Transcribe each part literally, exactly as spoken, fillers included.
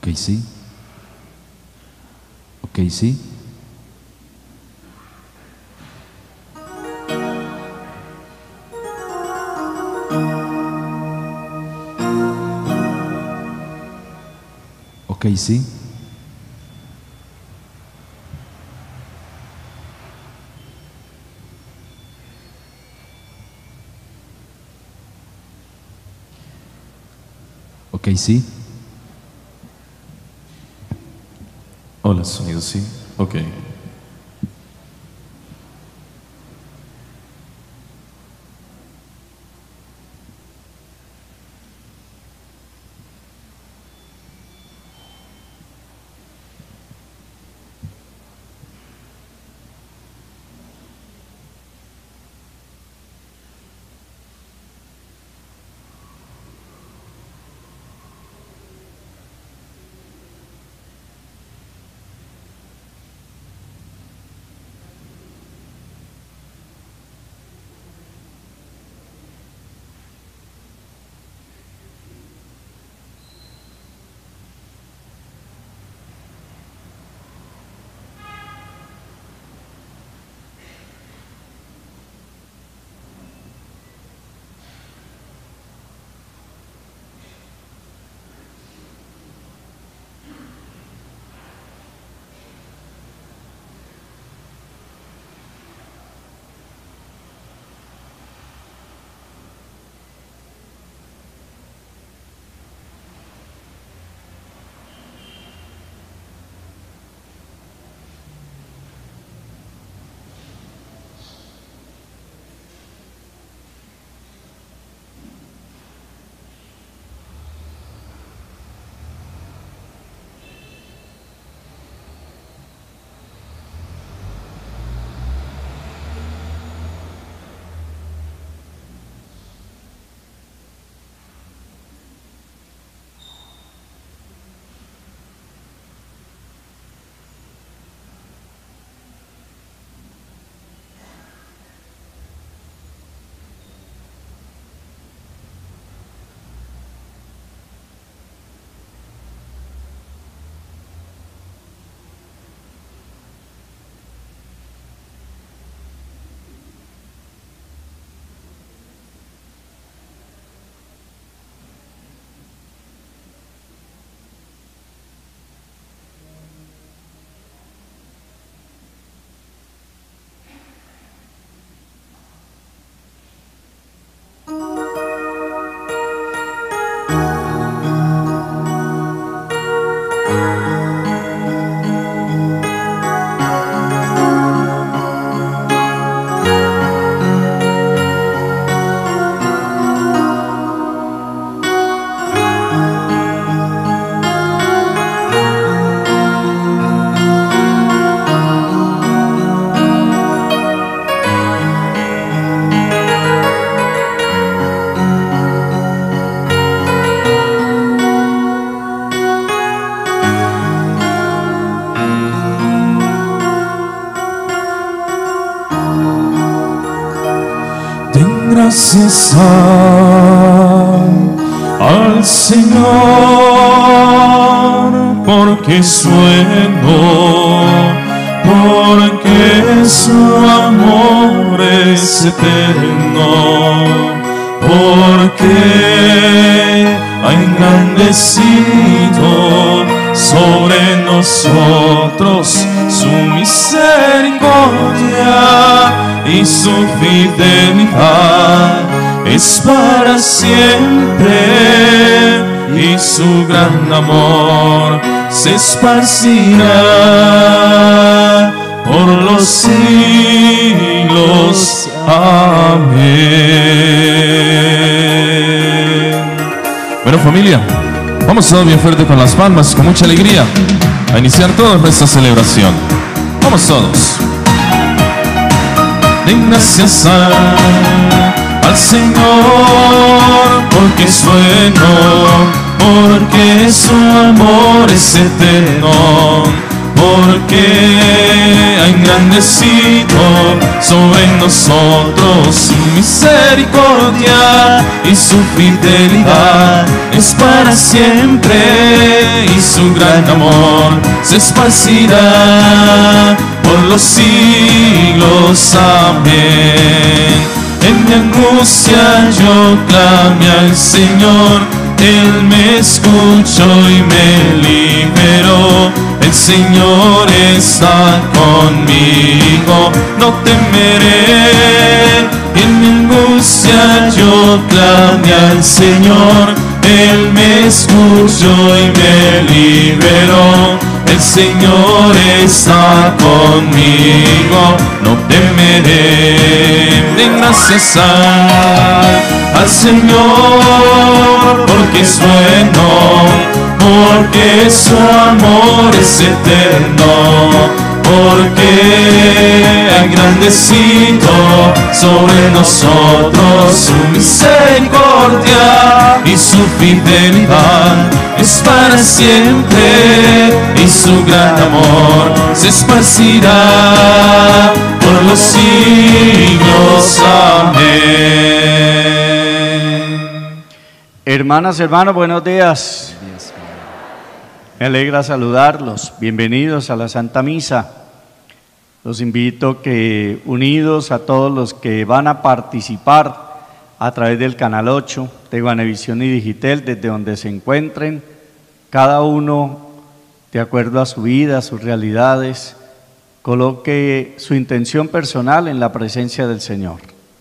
Ok, sí. Ok, sí. Ok, sí. Ok, sí. Hola, sonido, sí. Ok. Gracias a, al Señor, porque es bueno, porque su amor es eterno, porque ha engrandecido sobre nosotros su misericordia y su fidelidad es para siempre, y su gran amor se esparcirá por los siglos. Amén. Bueno, familia, vamos todos bien fuerte con las palmas, con mucha alegría, a iniciar toda nuestra celebración. Vamos todos. Den gracias al, al Señor, porque es bueno, porque su amor es eterno, porque ha engrandecido sobre nosotros su misericordia y su fidelidad es para siempre, y su gran amor se esparcirá por los siglos. Amén. En mi angustia yo clamé al Señor, Él me escuchó y me liberó. El Señor está conmigo, no temeré. En mi angustia yo clamé al Señor, Él me escuchó y me liberó. El Señor está conmigo, no temeré. Den gracias al, al Señor, porque es bueno, porque su amor es eterno, porque ha engrandecido sobre nosotros su misericordia y su fidelidad es para siempre, y su gran amor se esparcirá por los siglos. Amén. Hermanas, hermanos, buenos días. Me alegra saludarlos. Bienvenidos a la Santa Misa. Los invito que, unidos a todos los que van a participar a través del Canal ocho de Guanevisión y Digitel, desde donde se encuentren, cada uno, de acuerdo a su vida, a sus realidades, coloque su intención personal en la presencia del Señor.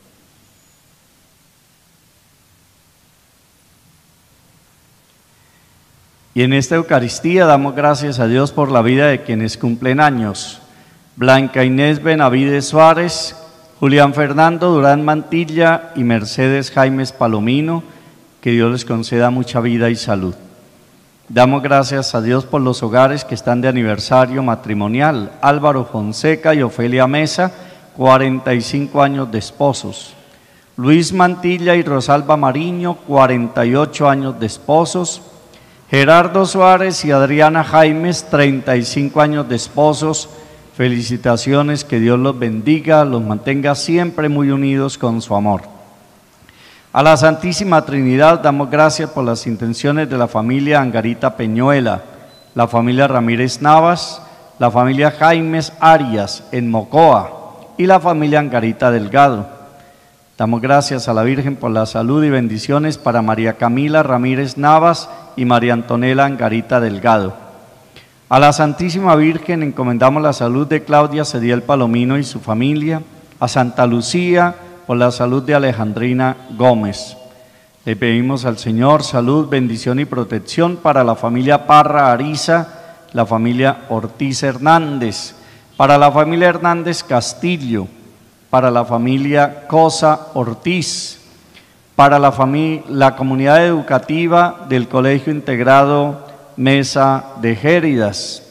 Y en esta Eucaristía damos gracias a Dios por la vida de quienes cumplen años: Blanca Inés Benavides Suárez, Julián Fernando Durán Mantilla y Mercedes Jaimes Palomino. Que Dios les conceda mucha vida y salud. Damos gracias a Dios por los hogares que están de aniversario matrimonial: Álvaro Fonseca y Ofelia Mesa, cuarenta y cinco años de esposos; Luis Mantilla y Rosalba Mariño, cuarenta y ocho años de esposos; Gerardo Suárez y Adriana Jaimes, treinta y cinco años de esposos. Felicitaciones, que Dios los bendiga, los mantenga siempre muy unidos con su amor. A la Santísima Trinidad damos gracias por las intenciones de la familia Angarita Peñuela, la familia Ramírez Navas, la familia Jaimes Arias en Mocoa y la familia Angarita Delgado. Damos gracias a la Virgen por la salud y bendiciones para María Camila Ramírez Navas y María Antonella Angarita Delgado. A la Santísima Virgen encomendamos la salud de Claudia Cediel Palomino y su familia, a Santa Lucía por la salud de Alejandrina Gómez. Le pedimos al Señor salud, bendición y protección para la familia Parra Ariza, la familia Ortiz Hernández, para la familia Hernández Castillo, para la familia Cosa Ortiz, para la, la comunidad educativa del Colegio Integrado Mesa de Géridas,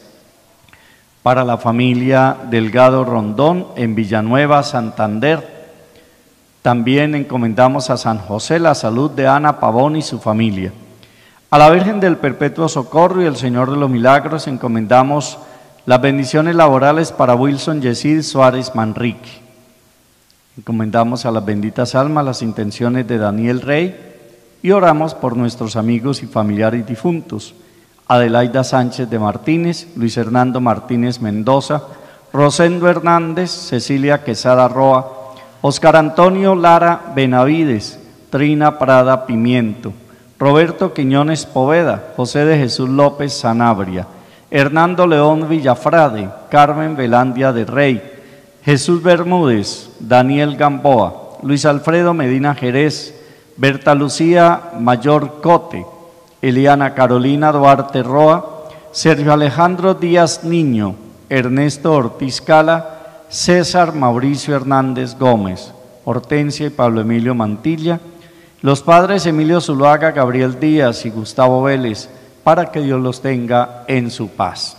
para la familia Delgado Rondón en Villanueva, Santander. También encomendamos a San José la salud de Ana Pavón y su familia. A la Virgen del Perpetuo Socorro y el Señor de los Milagros encomendamos las bendiciones laborales para Wilson Yesid Suárez Manrique. Encomendamos a las benditas almas las intenciones de Daniel Rey y oramos por nuestros amigos y familiares difuntos: Adelaida Sánchez de Martínez, Luis Hernando Martínez Mendoza, Rosendo Hernández, Cecilia Quesada Roa, Oscar Antonio Lara Benavides, Trina Prada Pimiento, Roberto Quiñones Poveda, José de Jesús López Sanabria, Hernando León Villafrade, Carmen Velandia de Rey, Jesús Bermúdez, Daniel Gamboa, Luis Alfredo Medina Jerez, Berta Lucía Mayor Cote, Eliana Carolina Duarte Roa, Sergio Alejandro Díaz Niño, Ernesto Ortiz Cala, César Mauricio Hernández Gómez, Hortensia y Pablo Emilio Mantilla, los padres Emilio Zuluaga, Gabriel Díaz y Gustavo Vélez, para que Dios los tenga en su paz.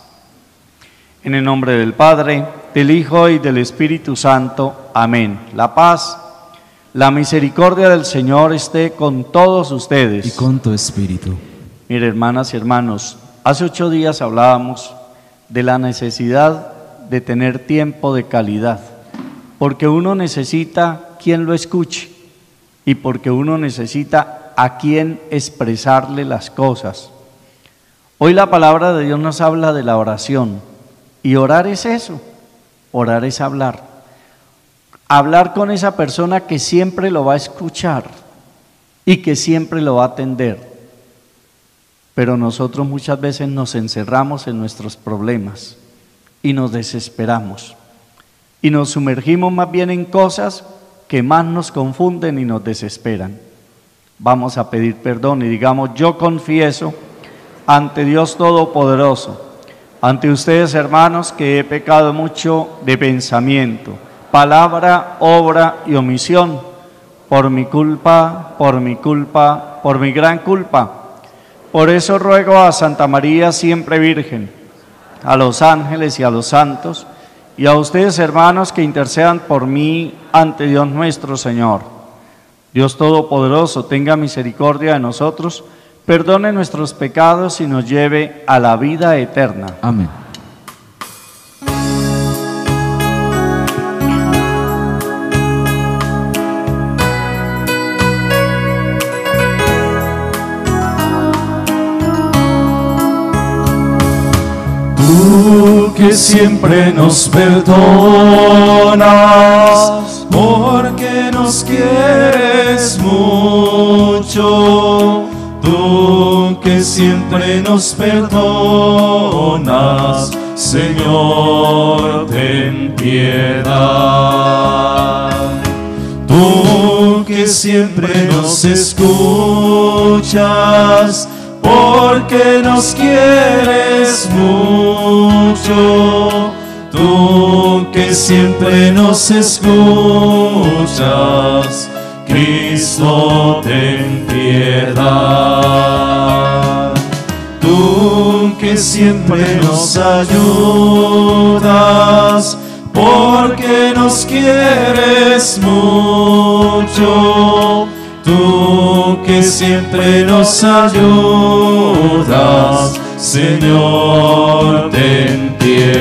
En el nombre del Padre, del Hijo y del Espíritu Santo. Amén. La paz, la misericordia del Señor esté con todos ustedes. Y con tu espíritu. Mire, hermanas y hermanos, hace ocho días hablábamos de la necesidad de tener tiempo de calidad, porque uno necesita quien lo escuche y porque uno necesita a quien expresarle las cosas. Hoy la palabra de Dios nos habla de la oración. Y orar es eso, orar es hablar. Hablar con esa persona que siempre lo va a escuchar y que siempre lo va a atender. Pero nosotros muchas veces nos encerramos en nuestros problemas y nos desesperamos. Y nos sumergimos más bien en cosas que más nos confunden y nos desesperan. Vamos a pedir perdón y digamos: yo confieso ante Dios Todopoderoso, ante ustedes, hermanos, que he pecado mucho de pensamiento, palabra, obra y omisión, por mi culpa, por mi culpa, por mi gran culpa. Por eso ruego a Santa María siempre Virgen, a los ángeles y a los santos, y a ustedes, hermanos, que intercedan por mí ante Dios nuestro Señor. Dios Todopoderoso, tenga misericordia de nosotros, perdone nuestros pecados y nos lleve a la vida eterna. Amén. Tú que siempre nos perdonas, porque nos quieres mucho. Tú que siempre nos perdonas, Señor, ten piedad. Tú que siempre nos escuchas, porque nos quieres mucho. Tú que siempre nos escuchas, Cristo, ten piedad. Tú que siempre nos ayudas, porque nos quieres mucho. Tú que siempre nos ayudas, Señor, ten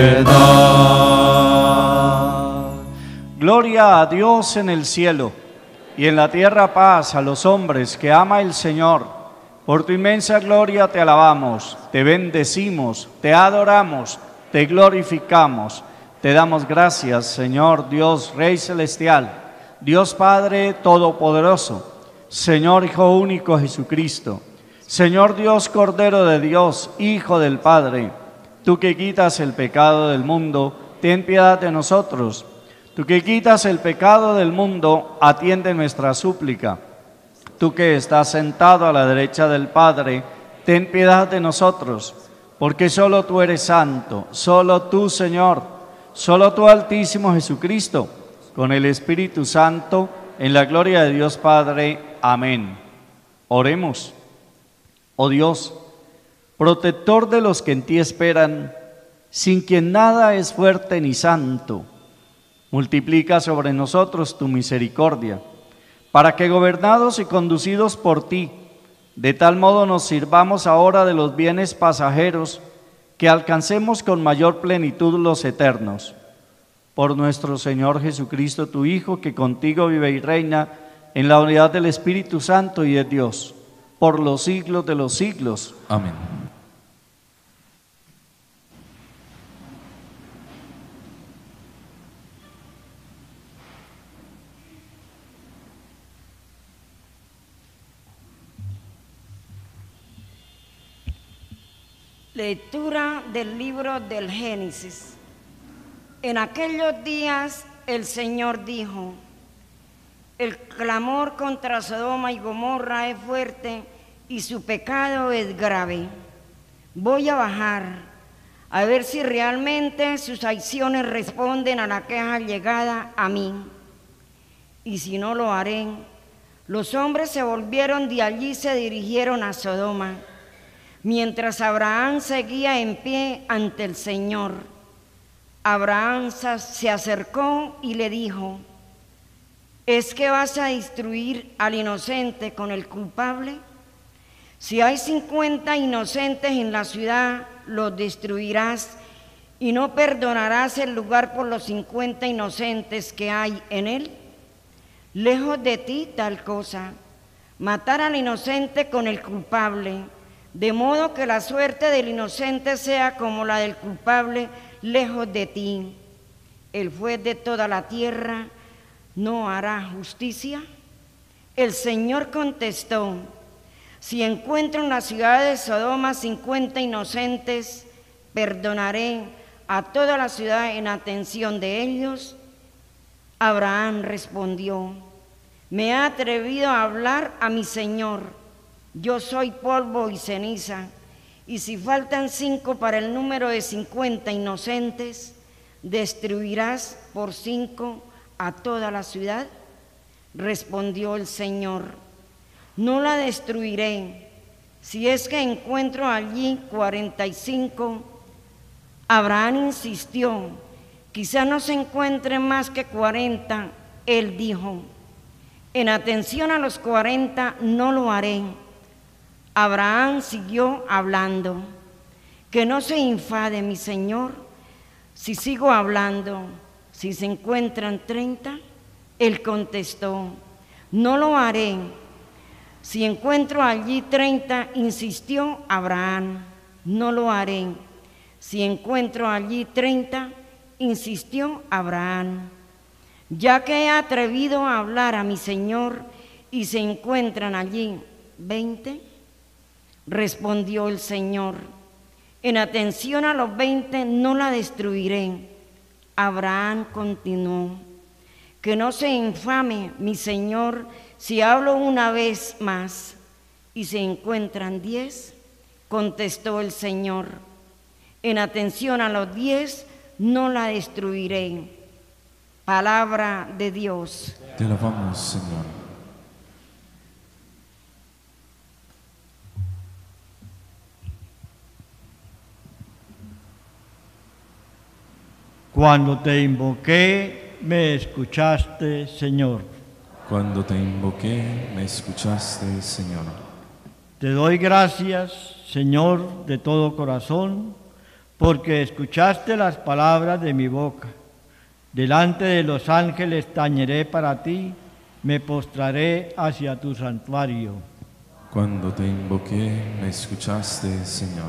piedad. Gloria a Dios en el cielo, y en la tierra paz a los hombres que ama el Señor. Por tu inmensa gloria te alabamos, te bendecimos, te adoramos, te glorificamos. Te damos gracias, Señor Dios, Rey Celestial, Dios Padre Todopoderoso, Señor Hijo único Jesucristo, Señor Dios Cordero de Dios, Hijo del Padre. Tú que quitas el pecado del mundo, ten piedad de nosotros. Tú que quitas el pecado del mundo, atiende nuestra súplica. Tú que estás sentado a la derecha del Padre, ten piedad de nosotros, porque solo tú eres santo, solo tú, Señor, solo tú, Altísimo Jesucristo, con el Espíritu Santo, en la gloria de Dios Padre. Amén. Oremos. Oh Dios, protector de los que en ti esperan, sin quien nada es fuerte ni santo, multiplica sobre nosotros tu misericordia, para que gobernados y conducidos por ti, de tal modo nos sirvamos ahora de los bienes pasajeros, que alcancemos con mayor plenitud los eternos. Por nuestro Señor Jesucristo, tu Hijo, que contigo vive y reina en la unidad del Espíritu Santo y es Dios, por los siglos de los siglos. Amén. Lectura del libro del Génesis. En aquellos días el Señor dijo: el clamor contra Sodoma y Gomorra es fuerte y su pecado es grave. Voy a bajar a ver si realmente sus acciones responden a la queja llegada a mí. Y si no lo haré, los hombres se volvieron de allí y se dirigieron a Sodoma, mientras Abraham seguía en pie ante el Señor. Abraham se acercó y le dijo: ¿es que vas a destruir al inocente con el culpable? Si hay cincuenta inocentes en la ciudad, los destruirás y no perdonarás el lugar por los cincuenta inocentes que hay en él. Lejos de ti tal cosa, matar al inocente con el culpable, de modo que la suerte del inocente sea como la del culpable lejos de ti. El juez de toda la tierra no hará justicia. El Señor contestó: si encuentro en la ciudad de Sodoma cincuenta inocentes, perdonaré a toda la ciudad en atención de ellos. Abraham respondió: me he atrevido a hablar a mi Señor. Yo soy polvo y ceniza, y si faltan cinco para el número de cincuenta inocentes, ¿destruirás por cinco a toda la ciudad? Respondió el Señor: no la destruiré, si es que encuentro allí cuarenta y cinco. Abraham insistió: quizá no se encuentren más que cuarenta. Él dijo: en atención a los cuarenta no lo haré. Abraham siguió hablando: que no se enfade mi Señor si sigo hablando. Si se encuentran treinta. Él contestó: no lo haré. Si encuentro allí treinta, insistió Abraham: no lo haré. Si encuentro allí treinta, insistió Abraham: ya que he atrevido a hablar a mi Señor y se encuentran allí veinte. Respondió el Señor: en atención a los veinte no la destruiré. Abraham continuó: que no se infame mi Señor si hablo una vez más. ¿Y se encuentran diez? Contestó el Señor: en atención a los diez no la destruiré. Palabra de Dios. Te alabamos, Señor. Cuando te invoqué, me escuchaste, Señor. Cuando te invoqué, me escuchaste, Señor. Te doy gracias, Señor, de todo corazón, porque escuchaste las palabras de mi boca. Delante de los ángeles tañeré para ti, me postraré hacia tu santuario. Cuando te invoqué, me escuchaste, Señor.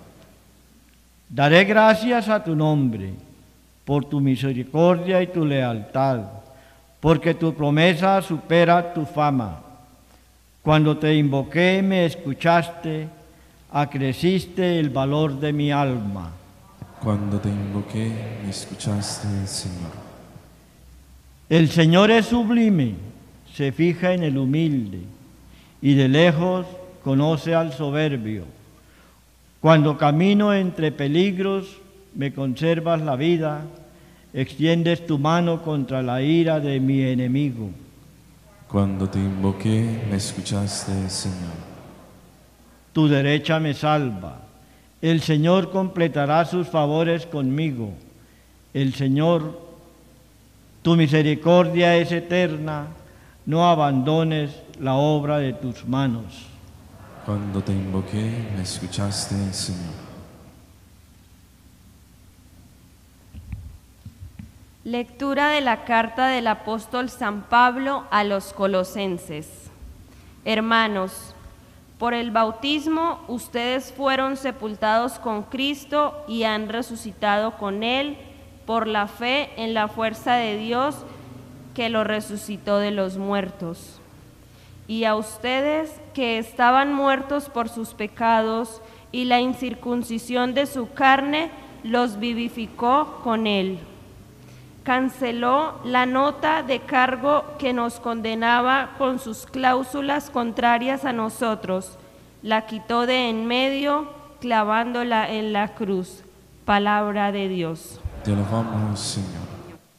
Daré gracias a tu nombre, por tu misericordia y tu lealtad, porque tu promesa supera tu fama. Cuando te invoqué, me escuchaste, acreciste el valor de mi alma. Cuando te invoqué, me escuchaste, Señor. El Señor es sublime, se fija en el humilde, y de lejos conoce al soberbio. Cuando camino entre peligros, me conservas la vida, extiendes tu mano contra la ira de mi enemigo. Cuando te invoqué, me escuchaste, Señor. Tu derecha me salva. El Señor completará sus favores conmigo. El Señor, tu misericordia es eterna, no abandones la obra de tus manos. Cuando te invoqué, me escuchaste, Señor. Lectura de la carta del apóstol San Pablo a los Colosenses. Hermanos, por el bautismo ustedes fueron sepultados con Cristo y han resucitado con Él por la fe en la fuerza de Dios que lo resucitó de los muertos. Y a ustedes que estaban muertos por sus pecados y la incircuncisión de su carne, los vivificó con Él. Canceló la nota de cargo que nos condenaba con sus cláusulas contrarias a nosotros, la quitó de en medio, clavándola en la cruz. Palabra de Dios. Te alabamos, Señor.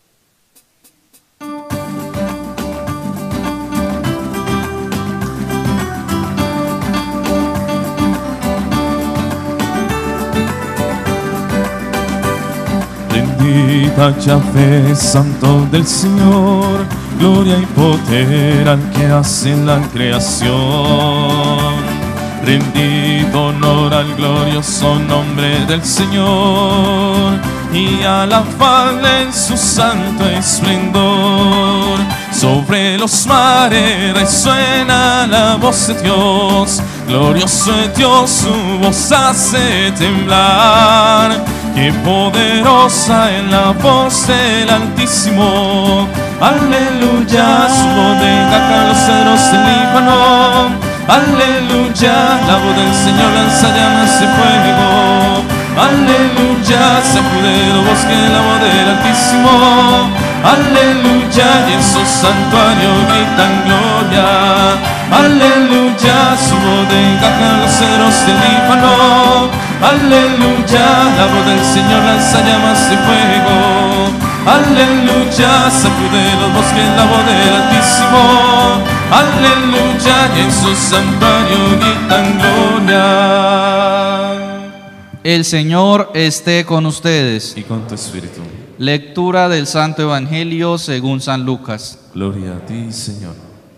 Bendita Yahvé, santo del Señor, gloria y poder al que hace la creación. Rendido honor al glorioso nombre del Señor y alabadle en su santo esplendor. Sobre los mares resuena la voz de Dios, Glorioso es Dios, su voz hace temblar. Qué poderosa es la voz del Altísimo. Aleluya, su voz desgarra los cedros del Líbano. Aleluya, la voz del Señor lanza llamas de fuego. Aleluya, sacude los bosques la voz del Altísimo. Aleluya, y en su santuario gritan gloria. Aleluya, su voz desgarra los cedros del Líbano. Aleluya, la voz del Señor lanza llamas de fuego. Aleluya, sacude los bosques la voz del Altísimo. Aleluya, y en su santuario gritan gloria. El Señor esté con ustedes. Y con tu espíritu. Lectura del Santo Evangelio según San Lucas. Gloria a ti, Señor.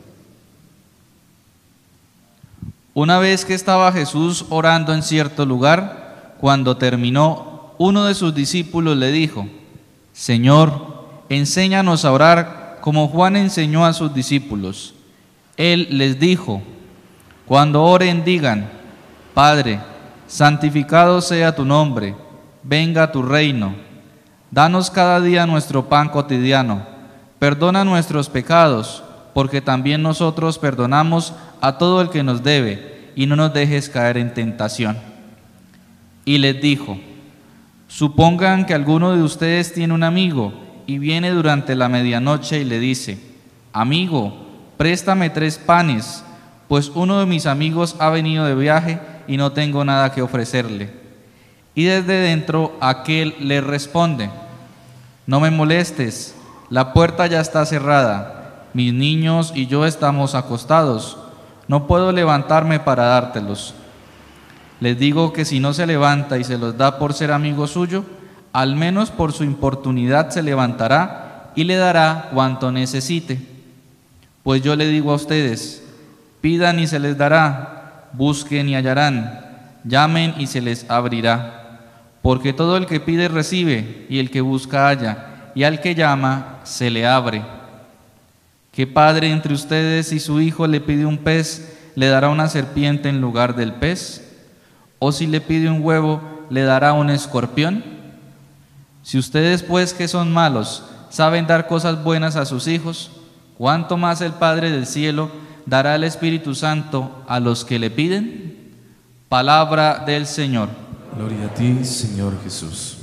Una vez que estaba Jesús orando en cierto lugar, cuando terminó, uno de sus discípulos le dijo: Señor, enséñanos a orar como Juan enseñó a sus discípulos. Él les dijo: cuando oren digan: Padre, santificado sea tu nombre, venga tu reino. Danos cada día nuestro pan cotidiano. Perdona nuestros pecados, porque también nosotros perdonamos a todo el que nos debe, y no nos dejes caer en tentación. Y les dijo: supongan que alguno de ustedes tiene un amigo, y viene durante la medianoche y le dice: amigo, préstame tres panes, pues uno de mis amigos ha venido de viaje y no tengo nada que ofrecerle. Y desde dentro aquel le responde: no me molestes, la puerta ya está cerrada, mis niños y yo estamos acostados, no puedo levantarme para dártelos. Les digo que si no se levanta y se los da por ser amigo suyo, al menos por su importunidad se levantará y le dará cuanto necesite. Pues yo le digo a ustedes: pidan y se les dará, busquen y hallarán, llamen y se les abrirá. Porque todo el que pide recibe, y el que busca halla, y al que llama se le abre. ¿Qué padre entre ustedes, si su hijo le pide un pez, le dará una serpiente en lugar del pez? ¿O si le pide un huevo, le dará un escorpión? Si ustedes, pues, que son malos, saben dar cosas buenas a sus hijos, ¿cuánto más el Padre del cielo dará el Espíritu Santo a los que le piden? Palabra del Señor. Gloria a ti, Señor Jesús.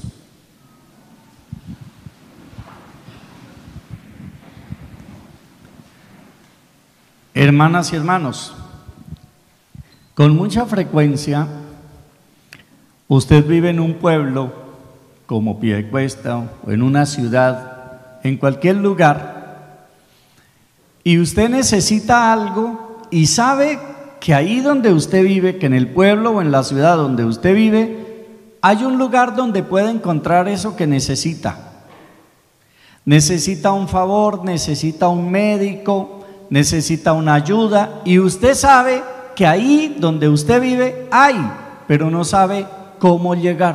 Hermanas y hermanos, con mucha frecuencia usted vive en un pueblo como Piedecuesta o en una ciudad, en cualquier lugar, y usted necesita algo y sabe que ahí donde usted vive, que en el pueblo o en la ciudad donde usted vive, hay un lugar donde puede encontrar eso que necesita. Necesita un favor, necesita un médico, necesita una ayuda, y usted sabe que ahí donde usted vive hay, pero no sabe cómo llegar.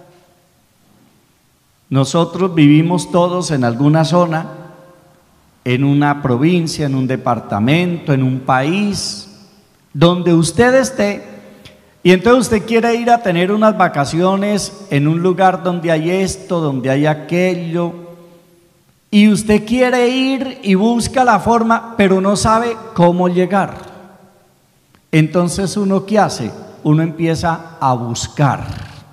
Nosotros vivimos todos en alguna zona, en una provincia, en un departamento, en un país, donde usted esté, y entonces usted quiere ir a tener unas vacaciones en un lugar donde hay esto, donde hay aquello, y usted quiere ir y busca la forma, pero no sabe cómo llegar. Entonces, ¿uno qué hace? Uno empieza a buscar.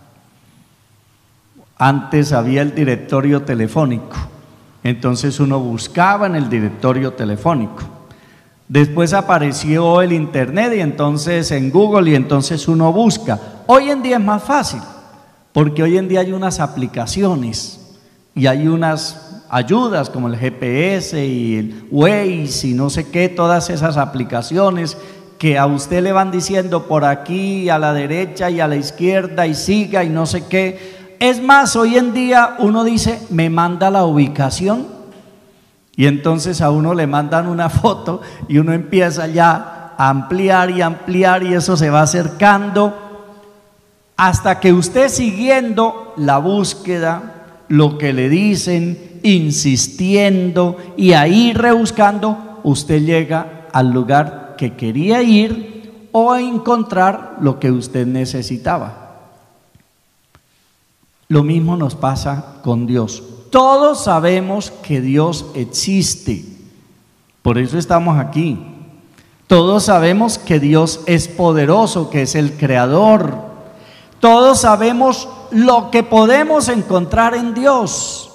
Antes había el directorio telefónico, entonces uno buscaba en el directorio telefónico. Después apareció el internet y entonces en Google, y entonces uno busca. Hoy en día es más fácil, porque hoy en día hay unas aplicaciones y hay unas ayudas como el G P S y el Waze y no sé qué, todas esas aplicaciones que a usted le van diciendo por aquí, a la derecha y a la izquierda, y siga y no sé qué. Es más, hoy en día uno dice: me manda la ubicación, y entonces a uno le mandan una foto y uno empieza ya a ampliar y ampliar, y eso se va acercando hasta que usted, siguiendo la búsqueda, lo que le dicen, insistiendo y ahí rebuscando, usted llega al lugar que quería ir, o a encontrar lo que usted necesitaba. Lo mismo nos pasa con Dios. Todos sabemos que Dios existe, por eso estamos aquí. Todos sabemos que Dios es poderoso, que es el creador. Todos sabemos lo que podemos encontrar en Dios,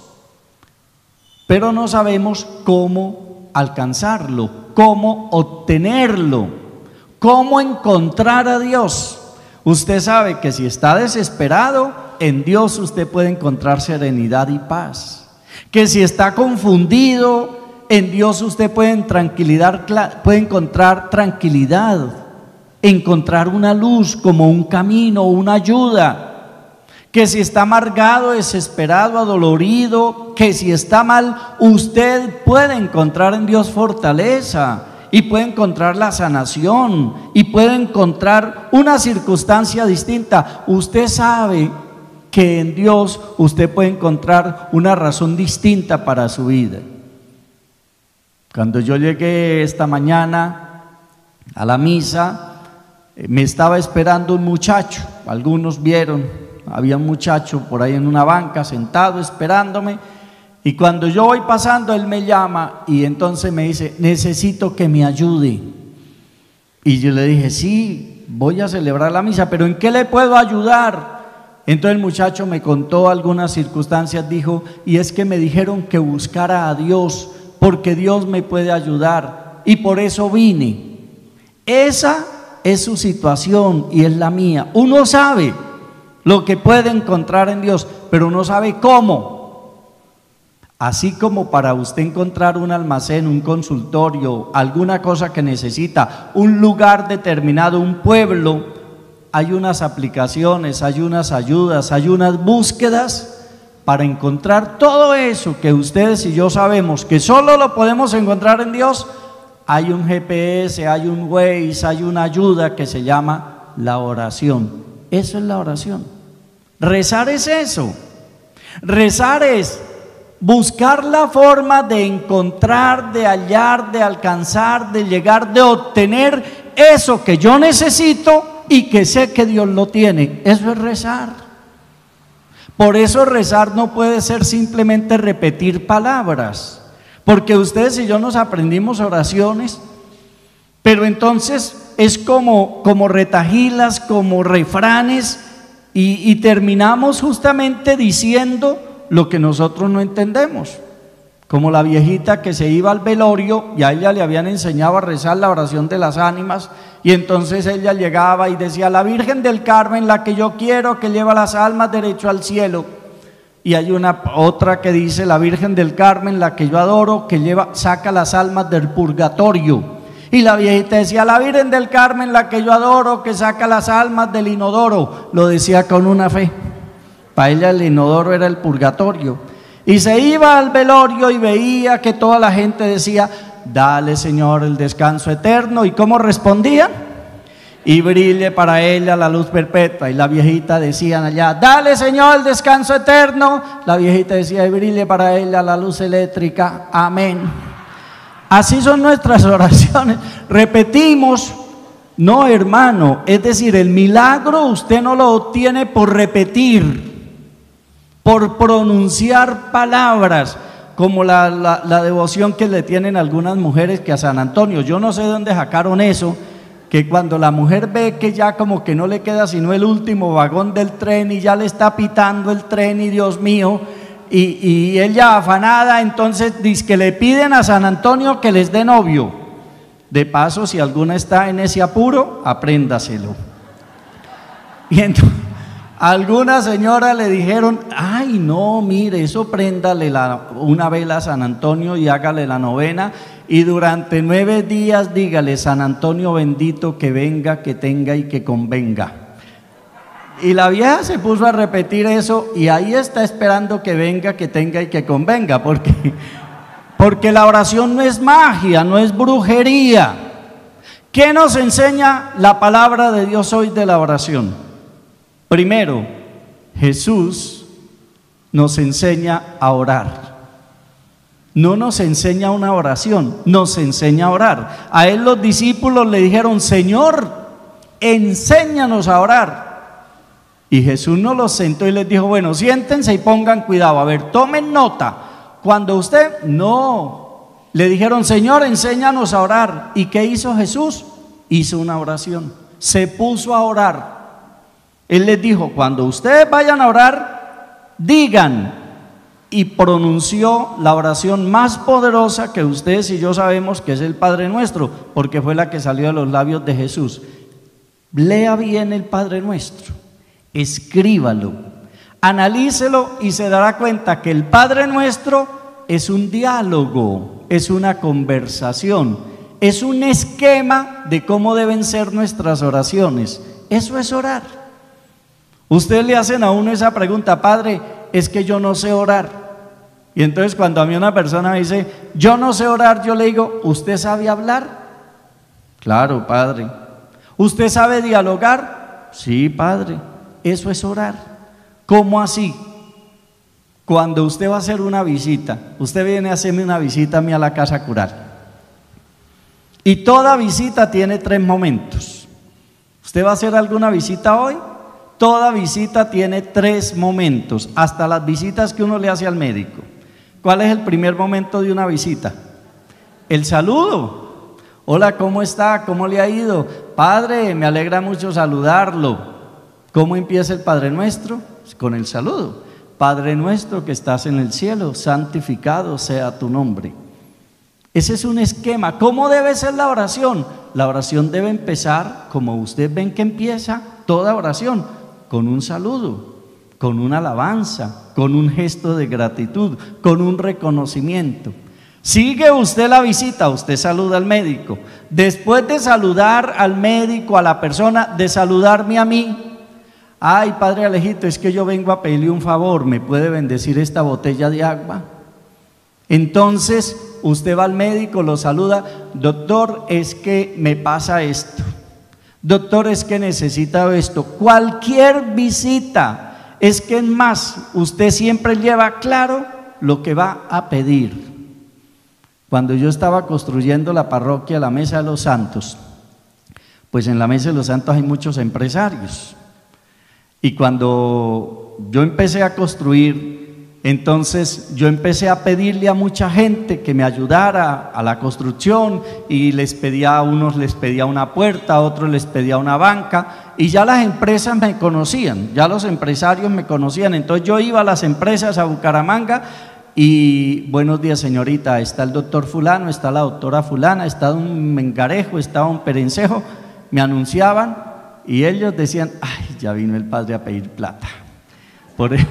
pero no sabemos cómo alcanzarlo, cómo obtenerlo, cómo encontrar a Dios. Usted sabe que si está desesperado, en Dios usted puede encontrar serenidad y paz. Que si está confundido, en Dios usted puede, tranquilidad, puede encontrar tranquilidad, encontrar una luz como un camino, una ayuda. Que si está amargado, desesperado, adolorido, que si está mal, usted puede encontrar en Dios fortaleza y puede encontrar la sanación y puede encontrar una circunstancia distinta. Usted sabe que en Dios usted puede encontrar una razón distinta para su vida. Cuando yo llegué esta mañana a la misa, me estaba esperando un muchacho. Algunos vieron, había un muchacho por ahí en una banca sentado esperándome, y cuando yo voy pasando él me llama y entonces me dice: necesito que me ayude. Y yo le dije: sí, voy a celebrar la misa, pero ¿en qué le puedo ayudar? Entonces el muchacho me contó algunas circunstancias, dijo: y es que me dijeron que buscara a Dios, porque Dios me puede ayudar, y por eso vine. Esa es su situación y es la mía. Uno sabe lo que puede encontrar en Dios, pero no sabe cómo. Así como para usted encontrar un almacén, un consultorio, alguna cosa que necesita, un lugar determinado, un pueblo, hay unas aplicaciones, hay unas ayudas, hay unas búsquedas para encontrar todo eso que ustedes y yo sabemos que solo lo podemos encontrar en Dios. Hay un G P S, hay un Waze, hay una ayuda que se llama la oración. Eso es la oración. Rezar es eso. Rezar es buscar la forma de encontrar, de hallar, de alcanzar, de llegar, de obtener eso que yo necesito y que sé que Dios lo tiene. Eso es rezar. Por eso rezar no puede ser simplemente repetir palabras, porque ustedes y yo nos aprendimos oraciones, pero entonces es como, como retahilas, como refranes, y, y terminamos justamente diciendo lo que nosotros no entendemos. Como la viejita que se iba al velorio y a ella le habían enseñado a rezar la oración de las ánimas, y entonces ella llegaba y decía: la Virgen del Carmen, la que yo quiero, que lleva las almas derecho al cielo. Y hay una otra que dice: la Virgen del Carmen, la que yo adoro, que lleva, saca las almas del purgatorio. Y la viejita decía: la Virgen del Carmen, la que yo adoro, que saca las almas del inodoro. Lo decía con una fe. Para ella el inodoro era el purgatorio. Y se iba al velorio y veía que toda la gente decía: dale, Señor, el descanso eterno. ¿Y cómo respondían? Y brille para ella la luz perpetua. Y la viejita decían allá: dale, Señor, el descanso eterno. La viejita decía: y brille para ella la luz eléctrica. Amén. Así son nuestras oraciones. Repetimos. No, hermano, es decir, el milagro usted no lo obtiene por repetir, por pronunciar palabras, como la, la, la devoción que le tienen algunas mujeres que a San Antonio. Yo no sé de dónde sacaron eso, que cuando la mujer ve que ya como que no le queda sino el último vagón del tren y ya le está pitando el tren y Dios mío, y, y ella afanada, entonces dice que le piden a San Antonio que les dé novio. De paso, si alguna está en ese apuro, apréndaselo. Y entonces a alguna señora le dijeron: ay no, mire, eso préndale la, una vela a San Antonio y hágale la novena, y durante nueve días dígale: San Antonio bendito, que venga, que tenga y que convenga. Y la vieja se puso a repetir eso, y ahí está esperando que venga, que tenga y que convenga, porque, porque la oración no es magia, no es brujería. ¿Qué nos enseña la palabra de Dios hoy de la oración? Primero, Jesús nos enseña a orar. No nos enseña una oración, nos enseña a orar. A él los discípulos le dijeron: Señor, enséñanos a orar. Y Jesús nos los sentó y les dijo, bueno, siéntense y pongan cuidado, a ver, tomen nota. Cuando usted, no, le dijeron, Señor, enséñanos a orar. ¿Y qué hizo Jesús? Hizo una oración, se puso a orar. Él les dijo, cuando ustedes vayan a orar, digan, y pronunció la oración más poderosa que ustedes y yo sabemos, que es el Padre Nuestro, porque fue la que salió de los labios de Jesús. Lea bien el Padre Nuestro, escríbalo, analícelo y se dará cuenta que el Padre Nuestro es un diálogo, es una conversación, es un esquema de cómo deben ser nuestras oraciones. Eso es orar. Ustedes le hacen a uno esa pregunta, Padre, es que yo no sé orar. Y entonces cuando a mí una persona me dice, yo no sé orar, yo le digo, ¿usted sabe hablar? Claro, Padre. ¿Usted sabe dialogar? Sí, Padre. Eso es orar. ¿Cómo así? Cuando usted va a hacer una visita, usted viene a hacerme una visita a mí a la casa cural. Y toda visita tiene tres momentos. ¿Usted va a hacer alguna visita hoy? Toda visita tiene tres momentos, hasta las visitas que uno le hace al médico. ¿Cuál es el primer momento de una visita? El saludo. Hola, ¿cómo está? ¿Cómo le ha ido? Padre, me alegra mucho saludarlo. ¿Cómo empieza el Padre Nuestro? Con el saludo. Padre nuestro que estás en el cielo, santificado sea tu nombre. Ese es un esquema. ¿Cómo debe ser la oración? La oración debe empezar, como ustedes ven que empieza toda oración, con un saludo, con una alabanza, con un gesto de gratitud, con un reconocimiento. Sigue usted la visita, usted saluda al médico. Después de saludar al médico, a la persona, de saludarme a mí, ay, Padre Alejito, es que yo vengo a pedirle un favor, ¿me puede bendecir esta botella de agua? Entonces usted va al médico, lo saluda, doctor, es que me pasa esto, doctor, es que necesita esto. Cualquier visita, es que en más, usted siempre lleva claro lo que va a pedir. Cuando yo estaba construyendo la parroquia, la Mesa de los Santos, pues en la Mesa de los Santos hay muchos empresarios. Y cuando yo empecé a construir, entonces yo empecé a pedirle a mucha gente que me ayudara a la construcción, y les pedía, a unos les pedía una puerta, a otros les pedía una banca, y ya las empresas me conocían, ya los empresarios me conocían. Entonces yo iba a las empresas a Bucaramanga y buenos días señorita, está el doctor fulano, está la doctora fulana, está un Mengarejo, está un Perencejo, me anunciaban y ellos decían, ay, ya vino el padre a pedir plata. Por eso.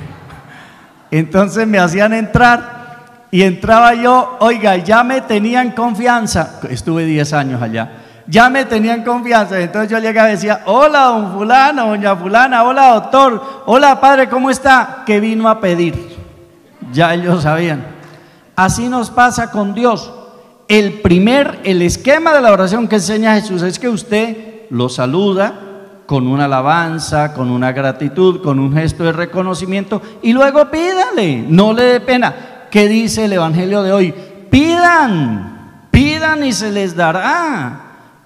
Entonces me hacían entrar y entraba yo, oiga, ya me tenían confianza, estuve diez años allá, ya me tenían confianza. Entonces yo llegaba y decía, hola don fulano, doña fulana, hola doctor, hola padre, ¿cómo está? ¿Qué vino a pedir? Ya ellos sabían. Así nos pasa con Dios. El primer, el esquema de la oración que enseña Jesús es que usted lo saluda con una alabanza, con una gratitud, con un gesto de reconocimiento, y luego pídale, no le dé pena. ¿Qué dice el Evangelio de hoy? Pidan, pidan y se les dará,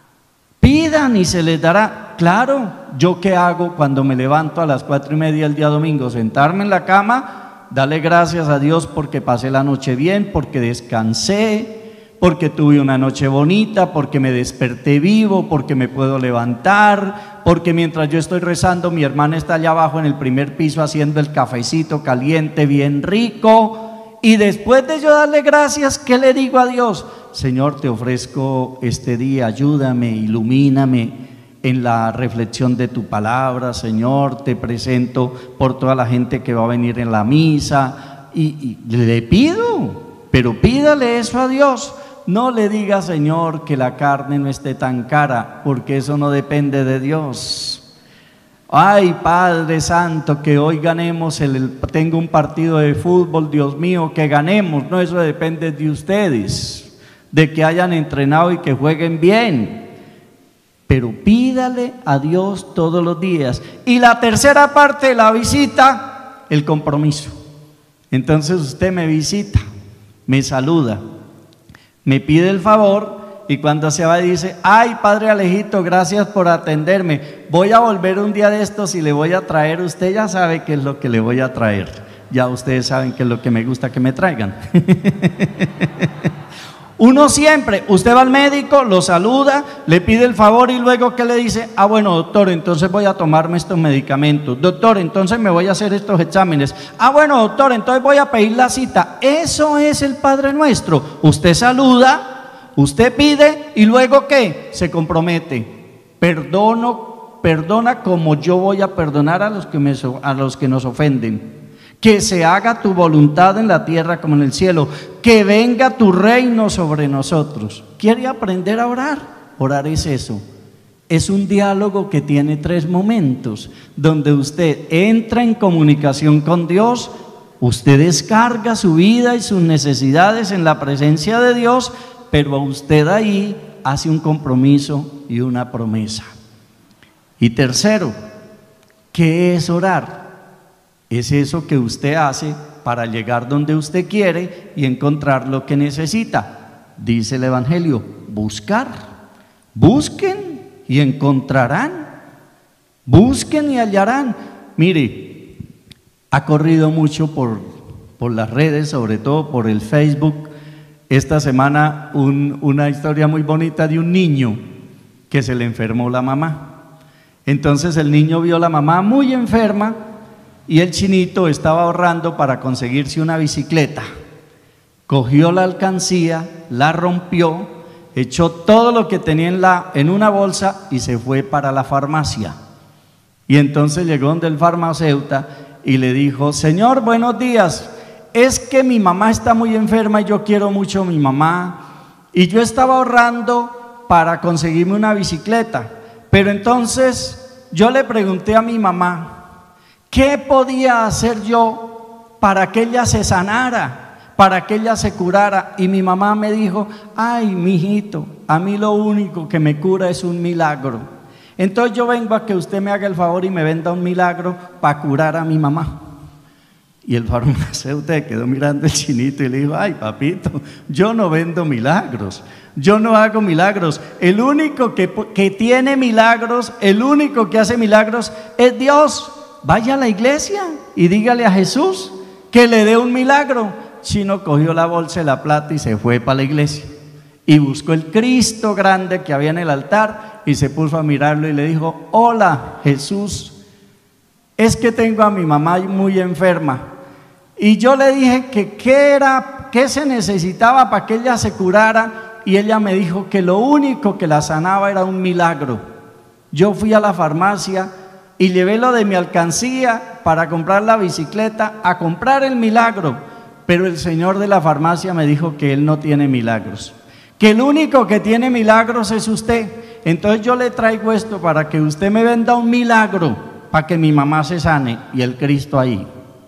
pidan y se les dará. Claro, ¿yo qué hago cuando me levanto a las cuatro y media el día domingo? Sentarme en la cama, darle gracias a Dios porque pasé la noche bien, porque descansé, porque tuve una noche bonita, porque me desperté vivo, porque me puedo levantar, porque mientras yo estoy rezando mi hermana está allá abajo en el primer piso haciendo el cafecito caliente bien rico. Y después de yo darle gracias, ¿qué le digo a Dios? Señor, te ofrezco este día, ayúdame, ilumíname en la reflexión de tu palabra. Señor, te presento por toda la gente que va a venir en la misa, y, y le pido, pero pídale eso a Dios. No le diga, Señor, que la carne no esté tan cara, porque eso no depende de Dios. Ay, Padre Santo, que hoy ganemos, el, el, tengo un partido de fútbol, Dios mío, que ganemos. No, eso depende de ustedes, de que hayan entrenado y que jueguen bien. Pero pídale a Dios todos los días. Y la tercera parte de la visita, el compromiso. Entonces usted me visita, me saluda, me pide el favor, y cuando se va dice, ay, padre Alejito, gracias por atenderme, voy a volver un día de estos y le voy a traer, usted ya sabe qué es lo que le voy a traer, ya ustedes saben qué es lo que me gusta que me traigan. Uno siempre, usted va al médico, lo saluda, le pide el favor y luego ¿qué le dice? Ah, bueno, doctor, entonces voy a tomarme estos medicamentos. Doctor, entonces me voy a hacer estos exámenes. Ah, bueno, doctor, entonces voy a pedir la cita. Eso es el Padre Nuestro. Usted saluda, usted pide y luego ¿qué? Se compromete. Perdono, perdona como yo voy a perdonar a los que, me, a los que nos ofenden. Que se haga tu voluntad en la tierra como en el cielo, que venga tu reino sobre nosotros. ¿Quiere aprender a orar? Orar es eso, es un diálogo que tiene tres momentos, donde usted entra en comunicación con Dios, usted descarga su vida y sus necesidades en la presencia de Dios, pero usted ahí hace un compromiso y una promesa. Y tercero, ¿qué es orar? Es eso que usted hace para llegar donde usted quiere y encontrar lo que necesita. Dice el Evangelio, buscar, busquen y encontrarán, busquen y hallarán. Mire, ha corrido mucho por, por las redes, sobre todo por el Facebook, esta semana un, una historia muy bonita de un niño que se le enfermó la mamá. Entonces el niño vio a la mamá muy enferma, y el chinito estaba ahorrando para conseguirse una bicicleta. Cogió la alcancía, la rompió, echó todo lo que tenía en, la, en una bolsa y se fue para la farmacia. Y entonces llegó donde el farmacéutico y le dijo, señor, buenos días, es que mi mamá está muy enferma y yo quiero mucho a mi mamá. Y yo estaba ahorrando para conseguirme una bicicleta. Pero entonces yo le pregunté a mi mamá, ¿qué podía hacer yo para que ella se sanara, para que ella se curara? Y mi mamá me dijo, ay, mijito, a mí lo único que me cura es un milagro. Entonces yo vengo a que usted me haga el favor y me venda un milagro para curar a mi mamá. Y el farmacéutico quedó mirando el chinito y le dijo, ay, papito, yo no vendo milagros, yo no hago milagros. El único que, que tiene milagros, el único que hace milagros es Dios. Vaya a la iglesia y dígale a Jesús que le dé un milagro. Chino cogió la bolsa de la plata y se fue para la iglesia y buscó el Cristo grande que había en el altar y se puso a mirarlo y le dijo, hola Jesús, es que tengo a mi mamá muy enferma y yo le dije que qué era, qué se necesitaba para que ella se curara y ella me dijo que lo único que la sanaba era un milagro. Yo fui a la farmacia y llevé lo de mi alcancía para comprar la bicicleta, a comprar el milagro, pero el señor de la farmacia me dijo que él no tiene milagros, que el único que tiene milagros es usted. Entonces yo le traigo esto para que usted me venda un milagro, para que mi mamá se sane, y el Cristo ahí.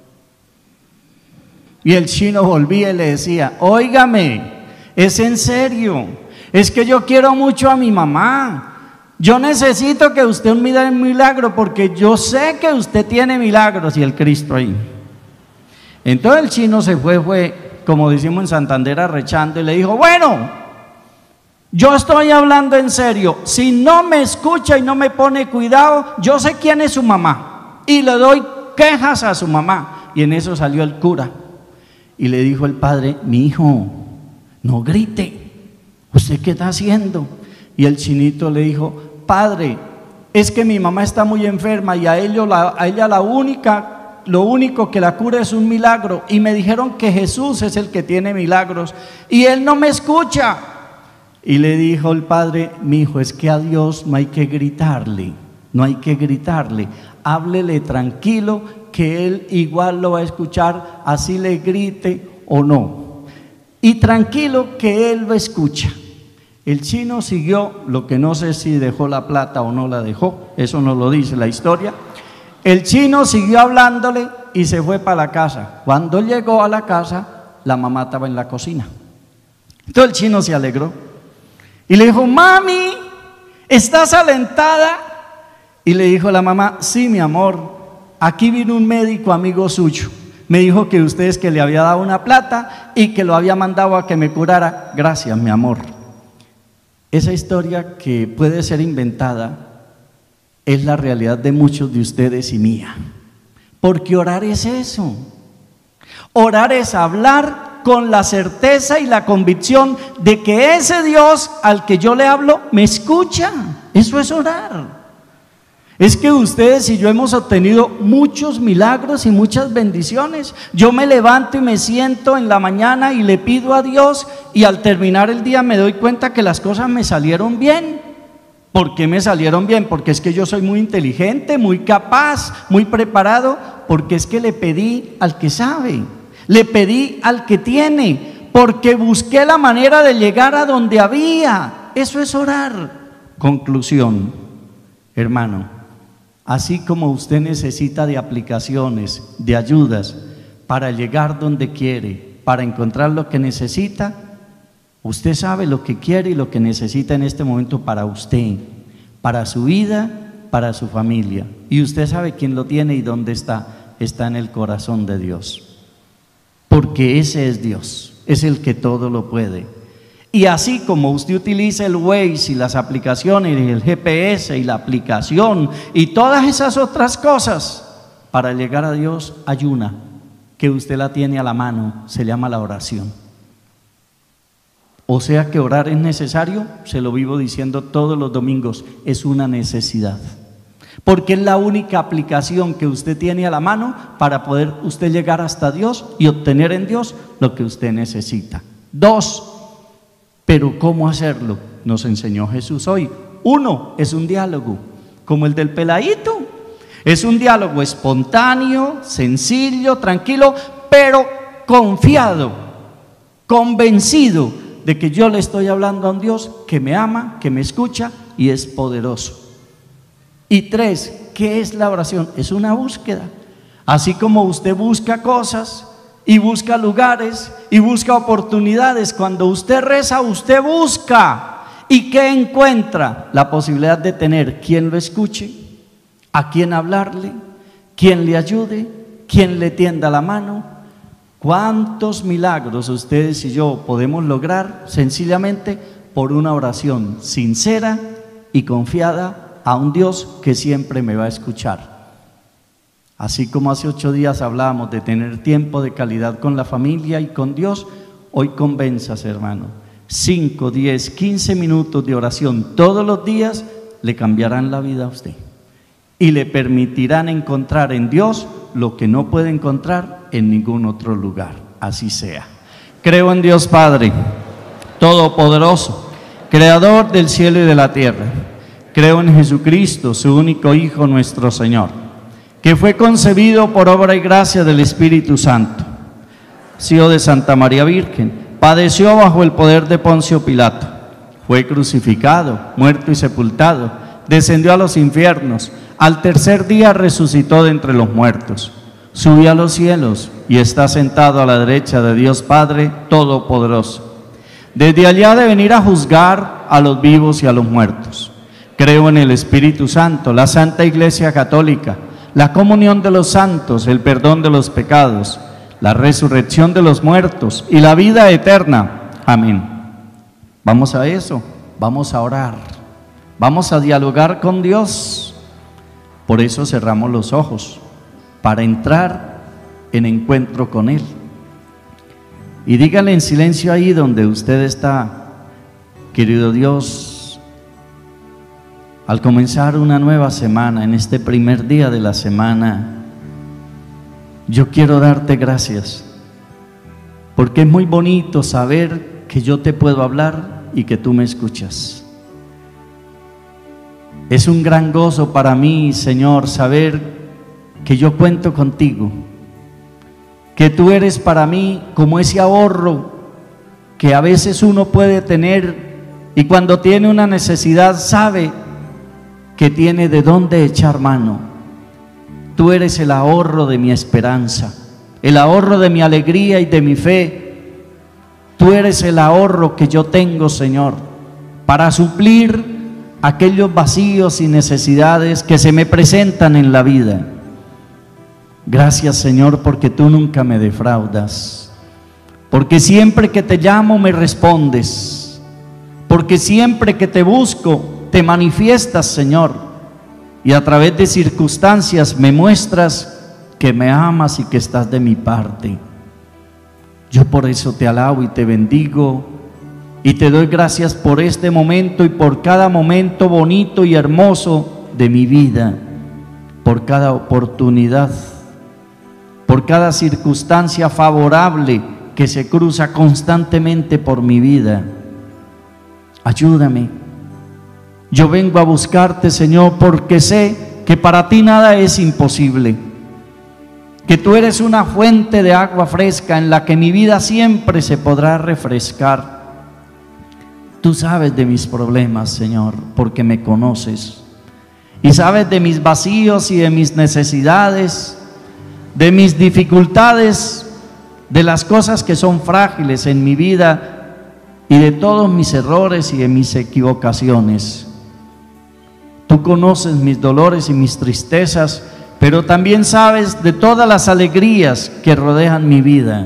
Y el chino volvía y le decía, óigame, es en serio, es que yo quiero mucho a mi mamá. Yo necesito que usted me dé un milagro porque yo sé que usted tiene milagros, y el Cristo ahí. Entonces el chino se fue, fue, como decimos en Santander, arrechando y le dijo, bueno, yo estoy hablando en serio, si no me escucha y no me pone cuidado, yo sé quién es su mamá y le doy quejas a su mamá. Y en eso salió el cura y le dijo el padre, mi hijo, no grite, ¿usted qué está haciendo? Y el chinito le dijo, padre, es que mi mamá está muy enferma y a, ello, la, a ella la única, lo único que la cura es un milagro. Y me dijeron que Jesús es el que tiene milagros y él no me escucha. Y le dijo el padre, mi hijo, es que a Dios no hay que gritarle, no hay que gritarle. Háblele tranquilo que él igual lo va a escuchar, así le grite o no. Y tranquilo que él lo escucha. El chino siguió, lo que no sé si dejó la plata o no la dejó, eso no lo dice la historia. El chino siguió hablándole y se fue para la casa. Cuando llegó a la casa, la mamá estaba en la cocina. Entonces el chino se alegró y le dijo, mami, ¿estás alentada? Y le dijo la mamá, sí, mi amor, aquí vino un médico amigo suyo. Me dijo que usted es que le había dado una plata y que lo había mandado a que me curara. Gracias, mi amor. Esa historia que puede ser inventada es la realidad de muchos de ustedes y mía. Porque orar es eso. Orar es hablar con la certeza y la convicción de que ese Dios al que yo le hablo me escucha. Eso es orar. Es que ustedes y yo hemos obtenido muchos milagros y muchas bendiciones. Yo me levanto y me siento en la mañana y le pido a Dios, y al terminar el día me doy cuenta que las cosas me salieron bien. ¿Por qué me salieron bien? Porque es que yo soy muy inteligente, muy capaz, muy preparado, porque es que le pedí al que sabe, le pedí al que tiene, porque busqué la manera de llegar a donde había. Eso es orar. Conclusión, hermano, así como usted necesita de aplicaciones, de ayudas para llegar donde quiere, para encontrar lo que necesita, usted sabe lo que quiere y lo que necesita en este momento para usted, para su vida, para su familia. Y usted sabe quién lo tiene y dónde está. Está en el corazón de Dios. Porque ese es Dios, es el que todo lo puede. Y así como usted utiliza el Waze y las aplicaciones y el G P S y la aplicación y todas esas otras cosas para llegar a Dios, hay una que usted la tiene a la mano, se llama la oración. O sea que orar es necesario, se lo vivo diciendo todos los domingos, es una necesidad. Porque es la única aplicación que usted tiene a la mano para poder usted llegar hasta Dios y obtener en Dios lo que usted necesita. Dos, pero ¿cómo hacerlo? Nos enseñó Jesús hoy. Uno, es un diálogo, como el del peladito. Es un diálogo espontáneo, sencillo, tranquilo, pero confiado, convencido de que yo le estoy hablando a un Dios que me ama, que me escucha y es poderoso. Y tres, ¿qué es la oración? Es una búsqueda. Así como usted busca cosas y busca lugares y busca oportunidades, cuando usted reza, usted busca. ¿Y qué encuentra? La posibilidad de tener quien lo escuche, a quien hablarle, quien le ayude, quien le tienda la mano. ¿Cuántos milagros ustedes y yo podemos lograr sencillamente por una oración sincera y confiada a un Dios que siempre me va a escuchar? Así como hace ocho días hablábamos de tener tiempo de calidad con la familia y con Dios, hoy convenzas, hermano, cinco, diez, quince minutos de oración todos los días le cambiarán la vida a usted y le permitirán encontrar en Dios lo que no puede encontrar en ningún otro lugar. Así sea. Creo en Dios Padre Todopoderoso, Creador del cielo y de la tierra. Creo en Jesucristo, su único Hijo, nuestro Señor, que fue concebido por obra y gracia del Espíritu Santo, nació de Santa María Virgen, padeció bajo el poder de Poncio Pilato, fue crucificado, muerto y sepultado, descendió a los infiernos, al tercer día resucitó de entre los muertos, subió a los cielos y está sentado a la derecha de Dios Padre Todopoderoso. Desde allá ha de venir a juzgar a los vivos y a los muertos. Creo en el Espíritu Santo, la Santa Iglesia Católica, la comunión de los santos, el perdón de los pecados, la resurrección de los muertos y la vida eterna. Amén. Vamos a eso, vamos a orar, vamos a dialogar con Dios. Por eso cerramos los ojos, para entrar en encuentro con Él. Y dígale en silencio ahí donde usted está: querido Dios, al comenzar una nueva semana, en este primer día de la semana, yo quiero darte gracias, porque es muy bonito saber que yo te puedo hablar y que tú me escuchas. Es un gran gozo para mí, Señor, saber que yo cuento contigo, que tú eres para mí como ese ahorro que a veces uno puede tener y cuando tiene una necesidad sabe que tiene de dónde echar mano. Tú eres el ahorro de mi esperanza, el ahorro de mi alegría y de mi fe. Tú eres el ahorro que yo tengo, Señor, para suplir aquellos vacíos y necesidades que se me presentan en la vida. Gracias, Señor, porque tú nunca me defraudas, porque siempre que te llamo me respondes, porque siempre que te busco, te manifiestas, Señor, y a través de circunstancias me muestras que me amas y que estás de mi parte. Yo por eso te alabo y te bendigo y te doy gracias por este momento y por cada momento bonito y hermoso de mi vida, por cada oportunidad, por cada circunstancia favorable que se cruza constantemente por mi vida. Ayúdame. Yo vengo a buscarte, Señor, porque sé que para ti nada es imposible, que tú eres una fuente de agua fresca en la que mi vida siempre se podrá refrescar. Tú sabes de mis problemas, Señor, porque me conoces, y sabes de mis vacíos y de mis necesidades, de mis dificultades, de las cosas que son frágiles en mi vida y de todos mis errores y de mis equivocaciones. Tú conoces mis dolores y mis tristezas, pero también sabes de todas las alegrías que rodean mi vida.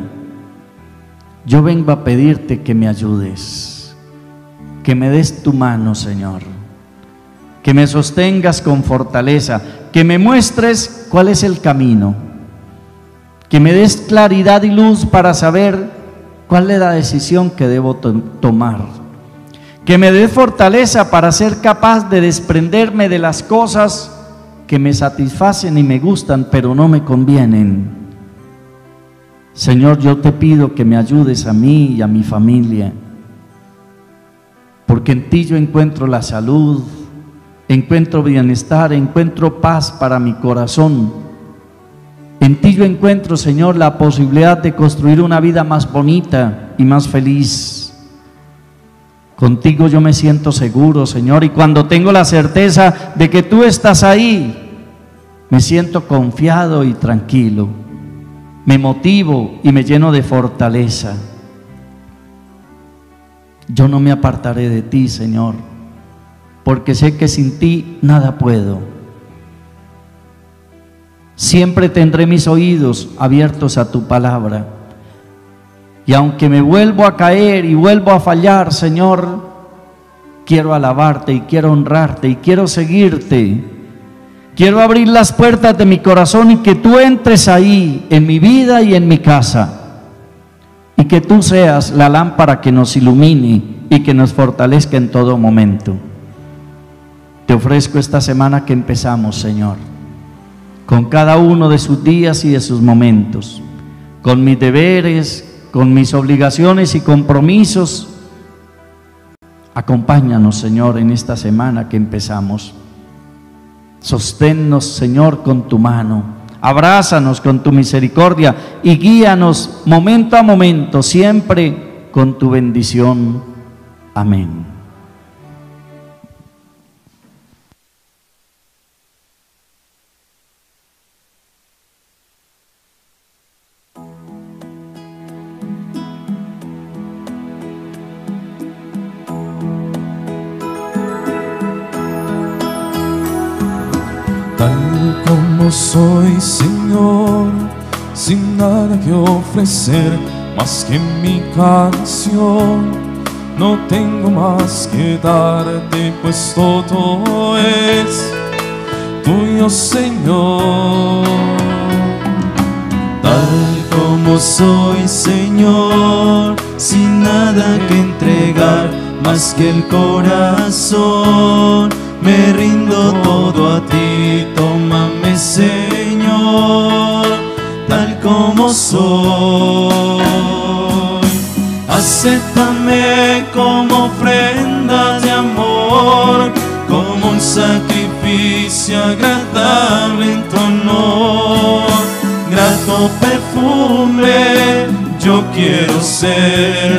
Yo vengo a pedirte que me ayudes, que me des tu mano, Señor, que me sostengas con fortaleza, que me muestres cuál es el camino, que me des claridad y luz para saber cuál es la decisión que debo to- tomar, que me des fortaleza para ser capaz de desprenderme de las cosas que me satisfacen y me gustan, pero no me convienen. Señor, yo te pido que me ayudes a mí y a mi familia, porque en ti yo encuentro la salud, encuentro bienestar, encuentro paz para mi corazón. En ti yo encuentro, Señor, la posibilidad de construir una vida más bonita y más feliz. Contigo yo me siento seguro, Señor, y cuando tengo la certeza de que tú estás ahí, me siento confiado y tranquilo. Me motivo y me lleno de fortaleza. Yo no me apartaré de ti, Señor, porque sé que sin ti nada puedo. Siempre tendré mis oídos abiertos a tu palabra. Y aunque me vuelvo a caer y vuelvo a fallar, Señor, quiero alabarte y quiero honrarte y quiero seguirte. Quiero abrir las puertas de mi corazón y que tú entres ahí en mi vida y en mi casa. Y que tú seas la lámpara que nos ilumine y que nos fortalezca en todo momento. Te ofrezco esta semana que empezamos, Señor, con cada uno de sus días y de sus momentos, con mis deberes, con mis obligaciones y compromisos. Acompáñanos, Señor, en esta semana que empezamos. Sosténnos, Señor, con tu mano. Abrázanos con tu misericordia y guíanos momento a momento, siempre con tu bendición. Amén. Tal como soy, Señor, sin nada que ofrecer más que mi canción, no tengo más que darte, pues todo es tuyo, Señor. Tal como soy, Señor, sin nada que entregar más que el corazón, me rindo todo a ti, tómame, Señor, tal como soy. Acéptame como ofrenda de amor, como un sacrificio agradable en tu honor. Grato perfume, yo quiero ser,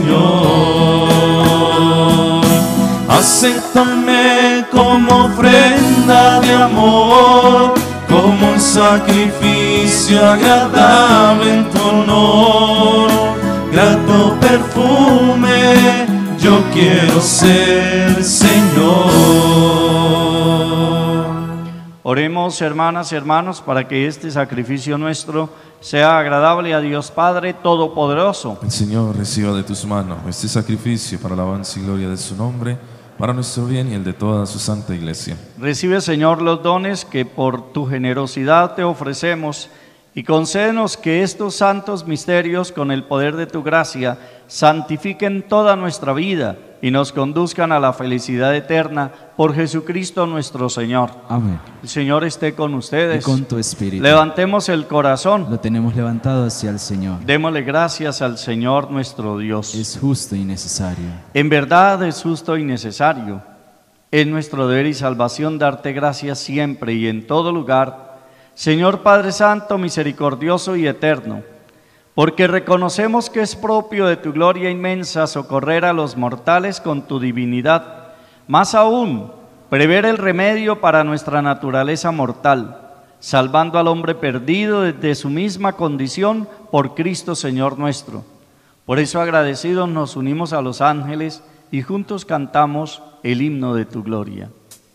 Señor. Acéptame como ofrenda de amor, como un sacrificio agradable en tu honor. Grato perfume, yo quiero ser, Señor. Oremos, hermanas y hermanos, para que este sacrificio nuestro sea agradable a Dios Padre Todopoderoso. El Señor reciba de tus manos este sacrificio para la alabanza y gloria de su nombre, para nuestro bien y el de toda su santa Iglesia. Recibe, Señor, los dones que por tu generosidad te ofrecemos y concédenos que estos santos misterios, con el poder de tu gracia, santifiquen toda nuestra vida y nos conduzcan a la felicidad eterna por Jesucristo nuestro Señor. Amén. El Señor esté con ustedes. Y con tu espíritu. Levantemos el corazón. Lo tenemos levantado hacia el Señor. Démosle gracias al Señor nuestro Dios. Es justo y necesario. En verdad es justo y necesario. Es nuestro deber y salvación darte gracias siempre y en todo lugar, Señor Padre Santo, misericordioso y eterno, porque reconocemos que es propio de tu gloria inmensa socorrer a los mortales con tu divinidad, más aún, prever el remedio para nuestra naturaleza mortal, salvando al hombre perdido desde su misma condición por Cristo Señor nuestro. Por eso agradecidos nos unimos a los ángeles y juntos cantamos el himno de tu gloria.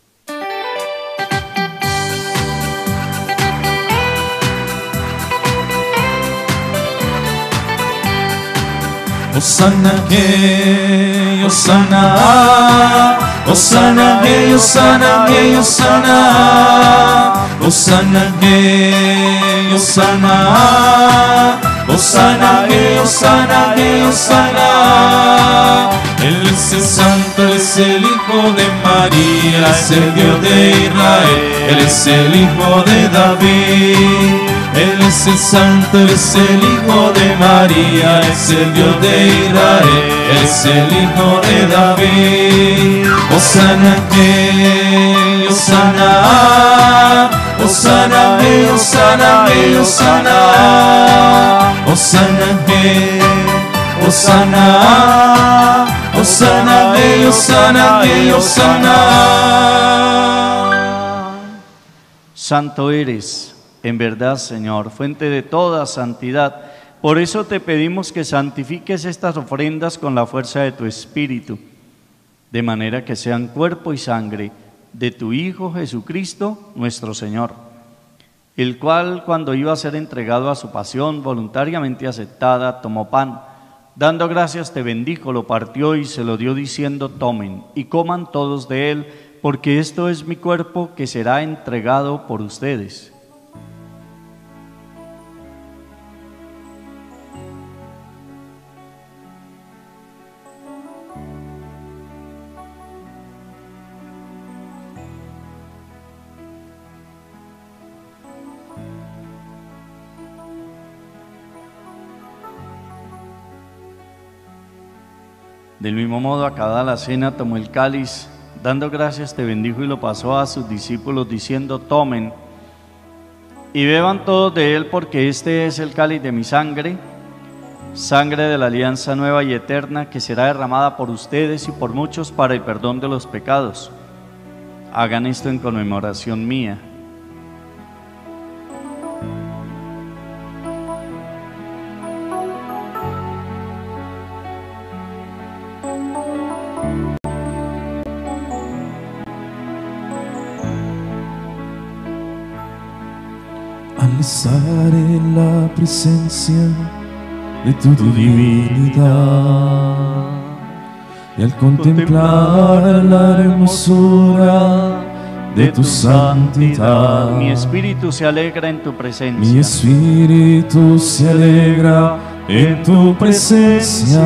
Osana que, Osana, Osana que, Osana que, Osana, Osana que, Osana, Osana que, Osana que, Osana. Él es el santo, Él es el Hijo de María, es el Dios de Israel, Él es el Hijo de David. Él es el santo, Él es el Hijo de María, es el Dios de Israel, Él es el Hijo de David. Osana que, Osana, Osana que, Osana que, Osana, Osana que, Osana, Osana que, Osana que, Osana. Santo eres, en verdad, Señor, fuente de toda santidad. Por eso te pedimos que santifiques estas ofrendas con la fuerza de tu Espíritu, de manera que sean cuerpo y sangre de tu Hijo Jesucristo, nuestro Señor, el cual, cuando iba a ser entregado a su pasión voluntariamente aceptada, tomó pan, dando gracias te bendijo, lo partió y se lo dio diciendo: tomen y coman todos de él, porque esto es mi cuerpo que será entregado por ustedes. Del mismo modo, acabada la cena, tomó el cáliz, dando gracias te bendijo y lo pasó a sus discípulos diciendo: tomen y beban todos de él, porque este es el cáliz de mi sangre, sangre de la alianza nueva y eterna, que será derramada por ustedes y por muchos para el perdón de los pecados. Hagan esto en conmemoración mía. Al estar en la presencia de tu divinidad y al contemplar la hermosura de tu santidad, Mi espíritu se alegra en tu presencia. mi espíritu se alegra en tu presencia.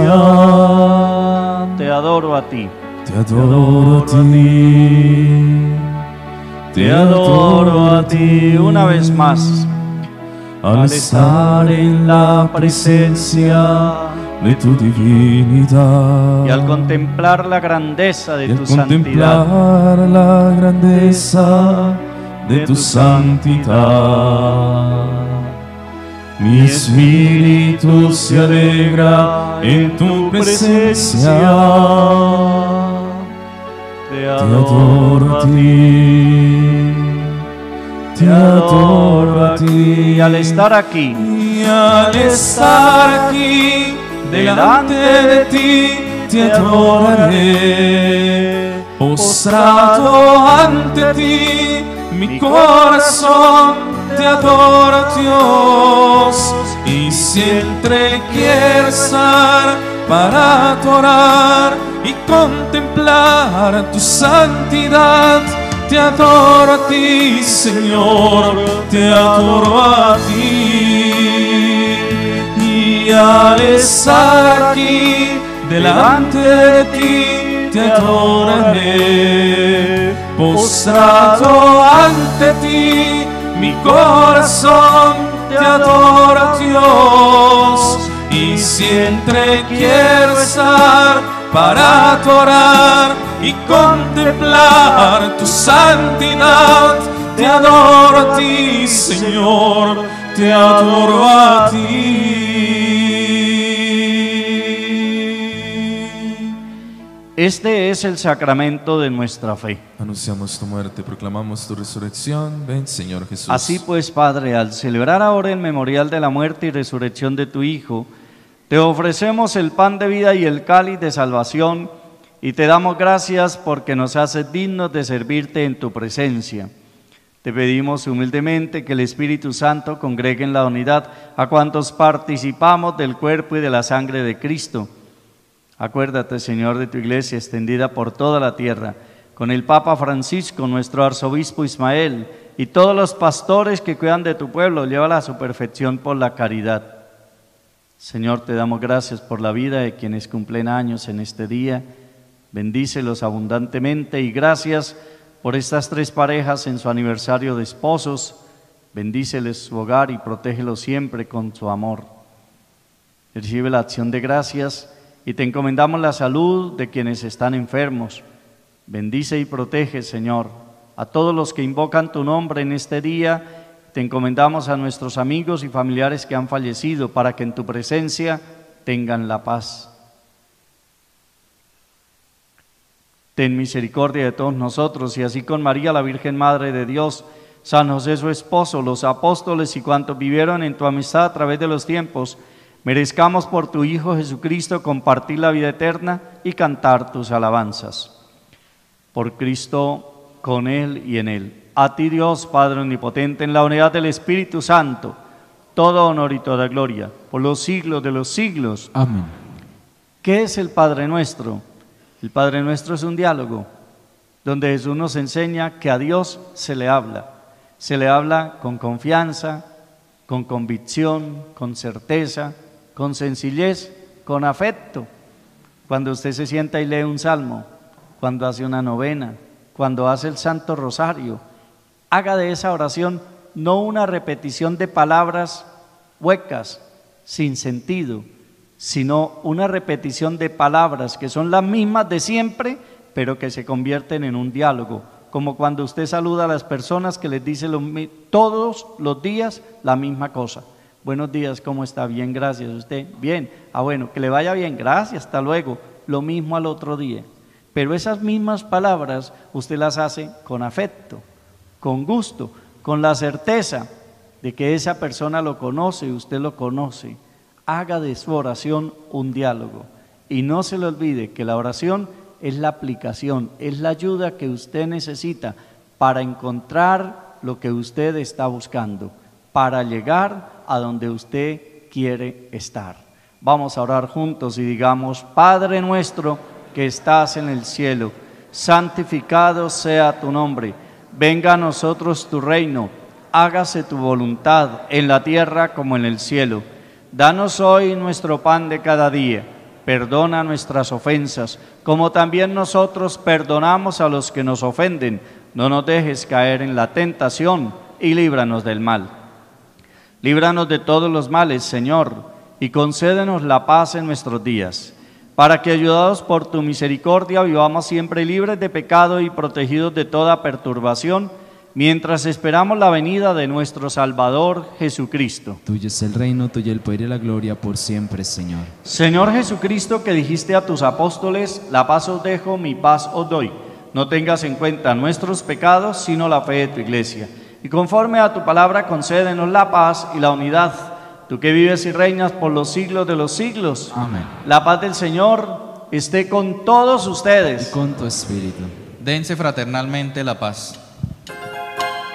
Te adoro a ti. Te adoro a ti. Te adoro a ti. Una vez más. Al estar en la presencia de tu divinidad Y al contemplar la grandeza de y al tu santidad, contemplar la grandeza de tu santidad, mi espíritu se alegra en tu presencia. te Te adoro a ti. Te adoro a ti. Y al estar aquí, Y al estar aquí delante de ti, te adoraré. Postrado ante ti, Mi corazón te adora, Dios, y siempre quiero estar para adorar y contemplar tu santidad. Te adoro a ti, Señor, te adoro a ti. Y al estar aquí delante de ti, te adoraré. Postrado ante ti, mi corazón te adora, Dios, y siempre quiero estar para adorar y contemplar tu santidad. Te adoro a ti, Señor, te adoro a ti. Este es el sacramento de nuestra fe. Anunciamos tu muerte, proclamamos tu resurrección. Ven, Señor Jesús. Así pues, Padre, al celebrar ahora el memorial de la muerte y resurrección de tu Hijo, te ofrecemos el pan de vida y el cáliz de salvación, y te damos gracias porque nos haces dignos de servirte en tu presencia. Te pedimos humildemente que el Espíritu Santo congregue en la unidad a cuantos participamos del cuerpo y de la sangre de Cristo. Acuérdate, Señor, de tu iglesia extendida por toda la tierra, con el Papa Francisco, nuestro arzobispo Ismael, y todos los pastores que cuidan de tu pueblo, llévala a su perfección por la caridad. Señor, te damos gracias por la vida de quienes cumplen años en este día. Bendícelos abundantemente y gracias por estas tres parejas en su aniversario de esposos. Bendíceles su hogar y protégelos siempre con su amor. Recibe la acción de gracias y te encomendamos la salud de quienes están enfermos. Bendice y protege, Señor, a todos los que invocan tu nombre en este día. Te encomendamos a nuestros amigos y familiares que han fallecido para que en tu presencia tengan la paz. Ten misericordia de todos nosotros y así con María, la Virgen Madre de Dios, San José su esposo, los apóstoles y cuantos vivieron en tu amistad a través de los tiempos, merezcamos por tu Hijo Jesucristo compartir la vida eterna y cantar tus alabanzas. Por Cristo, con Él y en Él. A ti, Dios, Padre omnipotente, en la unidad del Espíritu Santo, todo honor y toda gloria, por los siglos de los siglos. Amén. ¿Qué es el Padre Nuestro? El Padre Nuestro es un diálogo, donde Jesús nos enseña que a Dios se le habla. Se le habla con confianza, con convicción, con certeza, con sencillez, con afecto. Cuando usted se sienta y lee un salmo, cuando hace una novena, cuando hace el Santo Rosario, haga de esa oración no una repetición de palabras huecas, sin sentido, sino una repetición de palabras que son las mismas de siempre, pero que se convierten en un diálogo, como cuando usted saluda a las personas que les dice lo, todos los días la misma cosa. Buenos días, ¿cómo está? Bien, gracias. ¿Usted? Bien. Ah, bueno, que le vaya bien, gracias, hasta luego. Lo mismo al otro día. Pero esas mismas palabras usted las hace con afecto, con gusto, con la certeza de que esa persona lo conoce y usted lo conoce. Haga de su oración un diálogo y no se le olvide que la oración es la aplicación, es la ayuda que usted necesita para encontrar lo que usted está buscando, para llegar a donde usted quiere estar. Vamos a orar juntos y digamos: Padre nuestro que estás en el cielo, santificado sea tu nombre, venga a nosotros tu reino, hágase tu voluntad en la tierra como en el cielo. Danos hoy nuestro pan de cada día, perdona nuestras ofensas, como también nosotros perdonamos a los que nos ofenden. No nos dejes caer en la tentación y líbranos del mal. Líbranos de todos los males, Señor, y concédenos la paz en nuestros días, para que, ayudados por tu misericordia, vivamos siempre libres de pecado y protegidos de toda perturbación, mientras esperamos la venida de nuestro Salvador Jesucristo. Tuyo es el reino, tuyo el poder y la gloria por siempre, Señor. Señor Jesucristo, que dijiste a tus apóstoles: la paz os dejo, mi paz os doy. No tengas en cuenta nuestros pecados, sino la fe de tu iglesia. Y conforme a tu palabra, concédenos la paz y la unidad. Tú que vives y reinas por los siglos de los siglos. Amén. La paz del Señor esté con todos ustedes. Y con tu espíritu. Dense fraternalmente la paz.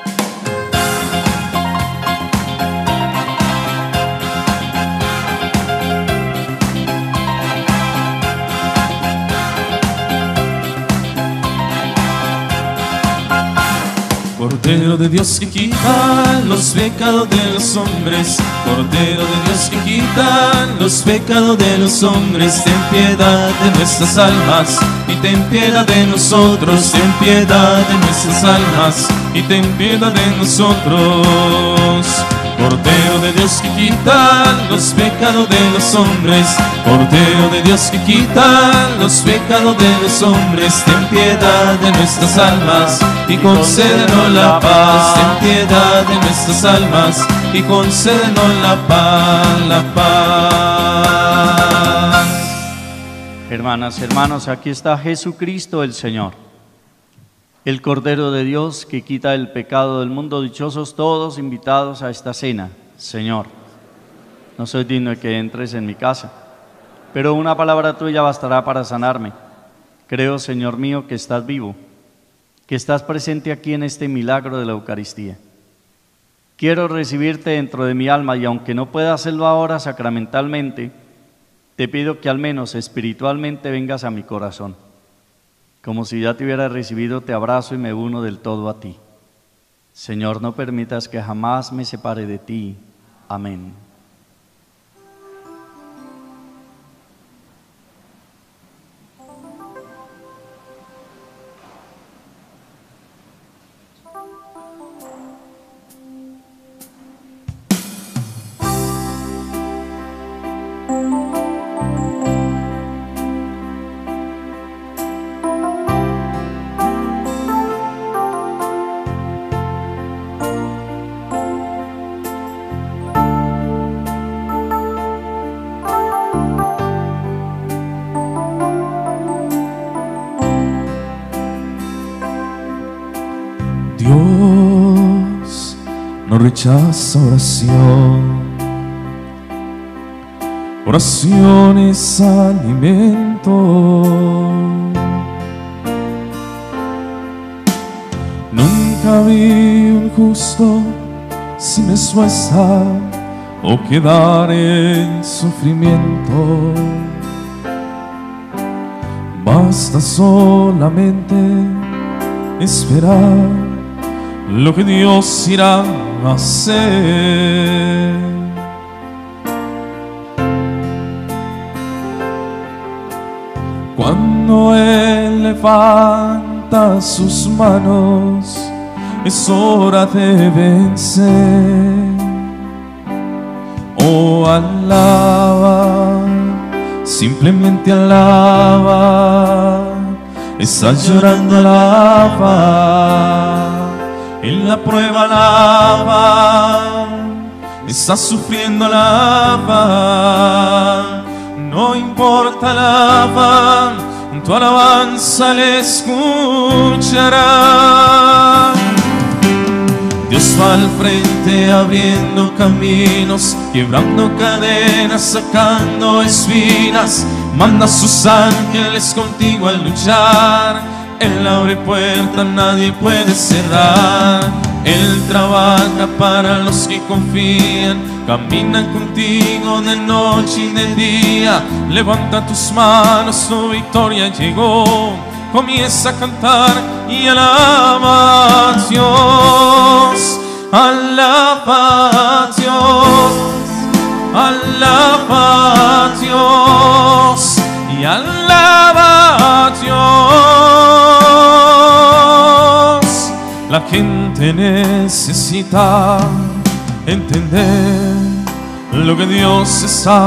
Cordero de Dios que quita los pecados de los hombres, Cordero de Dios que quita los pecados de los hombres, ten piedad de nuestras almas y ten piedad de nosotros, ten piedad de nuestras almas y ten piedad de nosotros. Cordero de Dios que quita los pecados de los hombres, Cordero de Dios que quita los pecados de los hombres, ten piedad de nuestras almas y concédenos la paz, ten piedad de nuestras almas y concédenos la paz, la paz. Hermanas, hermanos, aquí está Jesucristo el Señor, el Cordero de Dios que quita el pecado del mundo. Dichosos todos invitados a esta cena. Señor, no soy digno de que entres en mi casa, pero una palabra tuya bastará para sanarme. Creo, Señor mío, que estás vivo, que estás presente aquí en este milagro de la Eucaristía. Quiero recibirte dentro de mi alma y aunque no pueda hacerlo ahora sacramentalmente, te pido que al menos espiritualmente vengas a mi corazón. Como si ya te hubiera recibido, te abrazo y me uno del todo a ti. Señor, no permitas que jamás me separe de ti. Amén. Dios no rechaza oración, oración es alimento. Nunca vi un justo sin esfuerzo o quedar en sufrimiento. Basta solamente esperar lo que Dios irá a hacer. Cuando Él levanta sus manos, es hora de vencer. Oh, alaba, simplemente alaba. Estás llorando, alaba. En la prueba, alaba. Estás sufriendo, alaba. No importa, alaba. Tu alabanza le escuchará. Dios va al frente abriendo caminos, quebrando cadenas, sacando espinas. Manda a sus ángeles contigo a luchar. Él abre puertas, nadie puede cerrar. Él trabaja para los que confían, caminan contigo de noche y de día. Levanta tus manos, tu victoria llegó. Comienza a cantar y alaba a Dios. Alaba a Dios. Alaba a Dios. Y alaba a Dios. La gente necesita entender lo que Dios está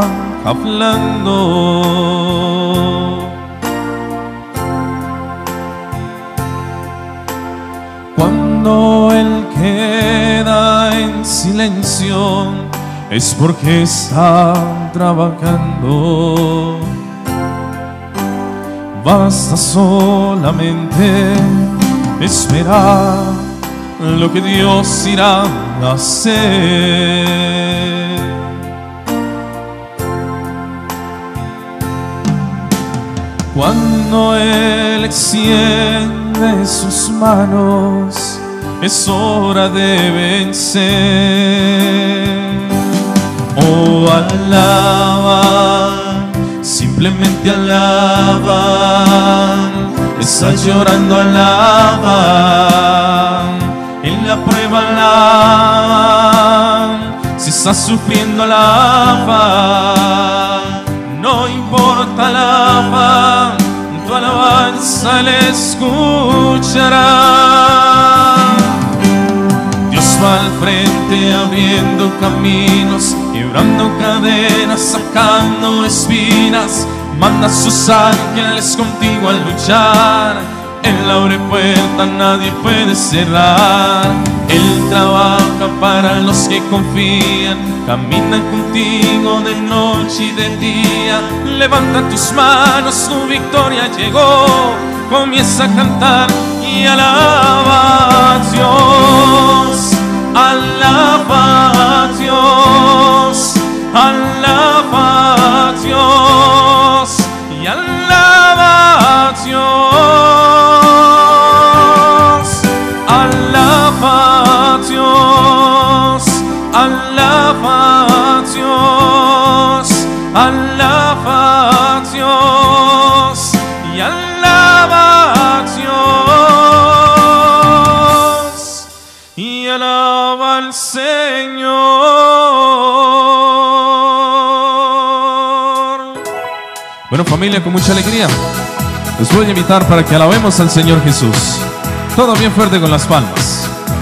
hablando. Cuando Él queda en silencio, es porque está trabajando. Basta solamente esperar lo que Dios irá a hacer. Cuando Él extiende sus manos, es hora de vencer. Oh, alaba, simplemente alaba. Estás llorando, alaba. En familia, pruébala. Si estás sufriendo, alaba. No importa, alaba. Tu alabanza le escuchará. Dios va al frente abriendo caminos, quebrando cadenas, sacando espinas. Manda a sus ángeles contigo a luchar. Él abre puertas, nadie puede cerrar. Él trabaja para los que confían, camina contigo de noche y de día. Levanta tus manos, tu victoria llegó. Comienza a cantar y alaba a Dios. Alaba a Dios. Alaba a Dios. Y alaba a Dios. Alaba a Dios. Alaba a Dios. Alaba a Dios. Y alaba a Dios. Y alaba al Señor. Bueno, familia, con mucha alegría les voy a invitar para que alabemos al Señor Jesús. Todo bien fuerte con las palmas.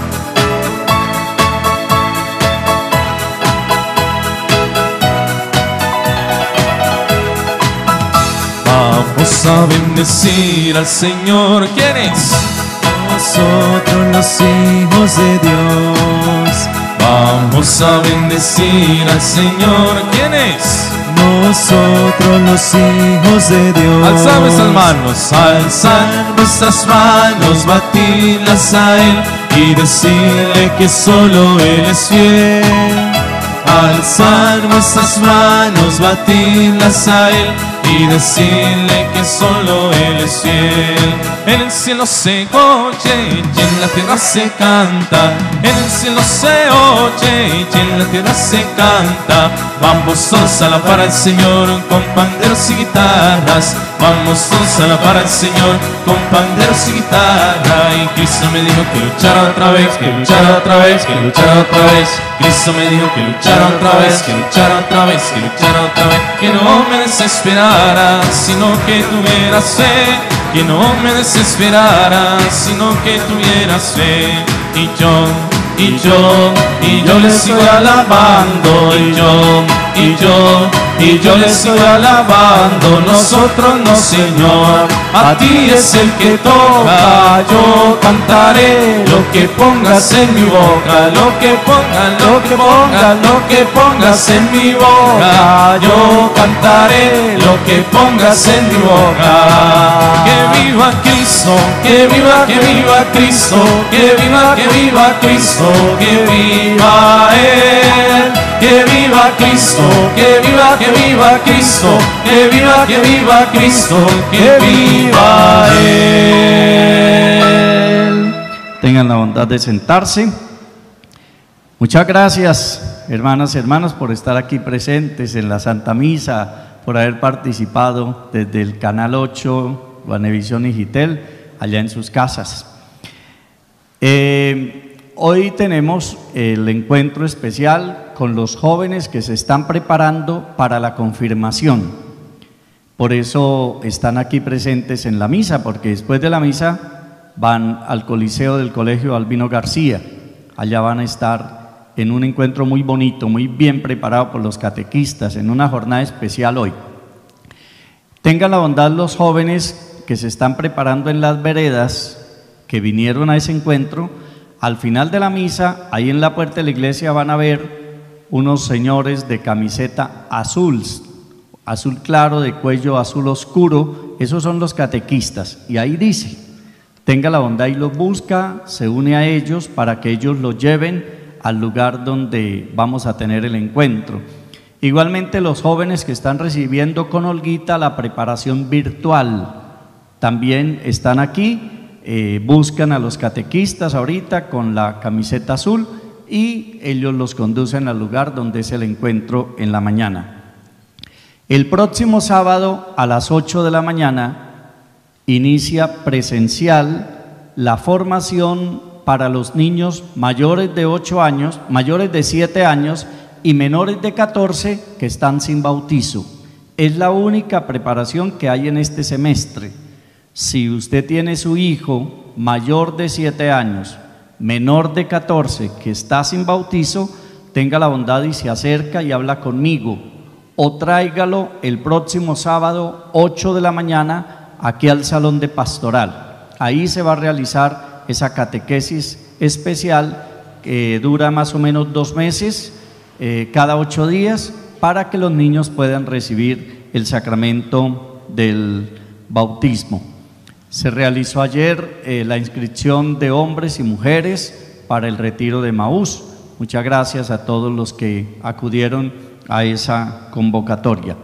Vamos a bendecir al Señor. ¿Quiénes? Nosotros los hijos de Dios. Vamos a bendecir al Señor. ¿Quiénes? Nosotros los hijos de Dios. Alzad vuestras manos, alzad vuestras manos, batirlas a Él y decirle que solo Él es fiel. Alzad vuestras manos, batirlas a Él y decirle que solo Él es fiel. En el cielo se oye y en la tierra se canta. En el cielo se oye y en la tierra se canta. Vamos todos a alabar al Señor con panderos y guitarras. Vamos todos a alabar al Señor con panderos y guitarra. Y Cristo me dijo que luchara otra vez, que luchara otra vez, que luchara otra vez. Cristo me dijo que luchara otra vez, que luchara otra vez, que luchara otra vez. Que no me desesperara, sino que tuvieras fe. Que no me desesperara, sino que tuvieras fe. Y yo, y yo, y yo le sigo alabando. Y yo, y yo, y yo le sigo alabando. Nosotros no, Señor, a ti es el que toca. Yo cantaré lo que pongas en mi boca. Lo que pongas, lo que pongas, lo que pongas en mi boca. Yo cantaré lo que pongas en mi boca. Que viva Cristo, que viva, que viva Cristo, que viva, que viva Cristo, que viva Él. Que viva Cristo, que viva, que viva Cristo, que viva, que viva Cristo, que viva Él. Tengan la bondad de sentarse. Muchas gracias, hermanas y hermanos, por estar aquí presentes en la Santa Misa, por haber participado desde el Canal ocho, Guanevisión y Gitel, allá en sus casas. Eh, Hoy tenemos el encuentro especial con los jóvenes que se están preparando para la confirmación. Por eso están aquí presentes en la misa, porque después de la misa van al Coliseo del Colegio Albino García. Allá van a estar en un encuentro muy bonito, muy bien preparado por los catequistas, en una jornada especial hoy. Tengan la bondad los jóvenes que se están preparando en las veredas, que vinieron a ese encuentro. Al final de la misa, ahí en la puerta de la iglesia van a ver unos señores de camiseta azul, azul claro, de cuello azul oscuro. Esos son los catequistas. Y ahí dice, tenga la bondad y los busca, se une a ellos para que ellos los lleven al lugar donde vamos a tener el encuentro. Igualmente los jóvenes que están recibiendo con Olguita la preparación virtual, también están aquí. Eh, buscan a los catequistas ahorita con la camiseta azul y ellos los conducen al lugar donde es el encuentro en la mañana. El próximo sábado a las ocho de la mañana inicia presencial la formación para los niños mayores de ocho años, mayores de siete años y menores de catorce que están sin bautizo. Es la única preparación que hay en este semestre. Si usted tiene su hijo mayor de siete años, menor de catorce, que está sin bautizo, tenga la bondad y se acerca y habla conmigo, o tráigalo el próximo sábado, ocho de la mañana, aquí al salón de pastoral. Ahí se va a realizar esa catequesis especial que dura más o menos dos meses, eh, cada ocho días, para que los niños puedan recibir el sacramento del bautismo. Se realizó ayer eh, la inscripción de hombres y mujeres para el retiro de Emaús. Muchas gracias a todos los que acudieron a esa convocatoria.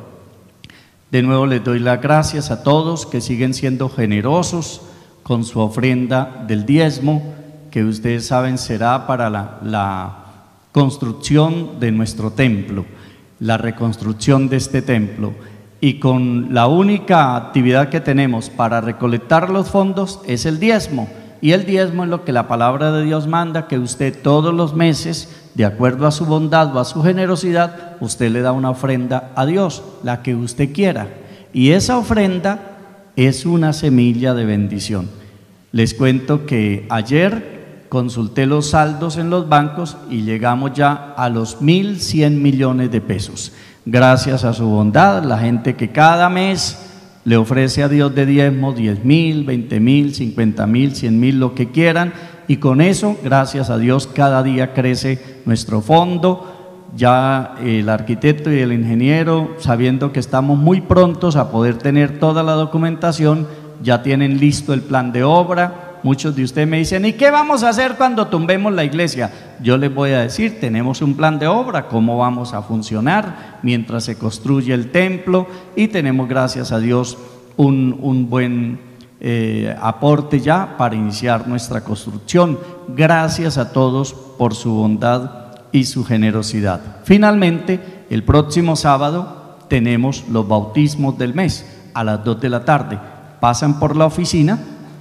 De nuevo les doy las gracias a todos que siguen siendo generosos con su ofrenda del diezmo, que ustedes saben será para la, la construcción de nuestro templo, la reconstrucción de este templo. Y con la única actividad que tenemos para recolectar los fondos es el diezmo. Y el diezmo es lo que la palabra de Dios manda, que usted todos los meses, de acuerdo a su bondad o a su generosidad, usted le da una ofrenda a Dios, la que usted quiera. Y esa ofrenda es una semilla de bendición. Les cuento que ayer consulté los saldos en los bancos y llegamos ya a los mil cien millones de pesos. Gracias a su bondad, la gente que cada mes le ofrece a Dios de diezmo diez mil, veinte mil, cincuenta mil, cien mil, lo que quieran, y con eso, gracias a Dios, cada día crece nuestro fondo. Ya el arquitecto y el ingeniero, sabiendo que estamos muy prontos a poder tener toda la documentación, ya tienen listo el plan de obra. Muchos de ustedes me dicen, ¿y qué vamos a hacer cuando tumbemos la iglesia? Yo les voy a decir, tenemos un plan de obra, cómo vamos a funcionar mientras se construye el templo, y tenemos, gracias a Dios, un, un buen eh, aporte ya para iniciar nuestra construcción. Gracias a todos por su bondad y su generosidad. Finalmente, el próximo sábado tenemos los bautismos del mes a las dos de la tarde. Pasan por la oficina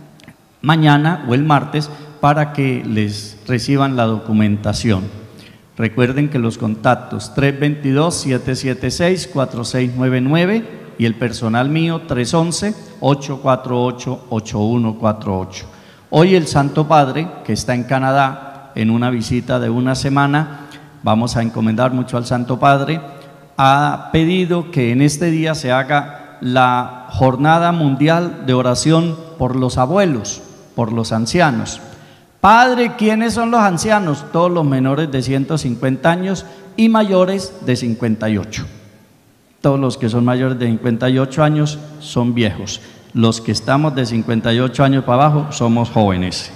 mañana o el martes para que les reciban la documentación. Recuerden que los contactos tres dos dos, siete siete seis, cuatro seis nueve nueve y el personal mío tres once, ocho cuatro ocho, ocho uno cuatro ocho. Hoy el Santo Padre, que está en Canadá en una visita de una semana, vamos a encomendar mucho al Santo Padre, ha pedido que en este día se haga la Jornada Mundial de Oración por los abuelos, por los ancianos. Padre, ¿quiénes son los ancianos? Todos los menores de ciento cincuenta años y mayores de cincuenta y ocho. Todos los que son mayores de cincuenta y ocho años son viejos. Los que estamos de cincuenta y ocho años para abajo somos jóvenes.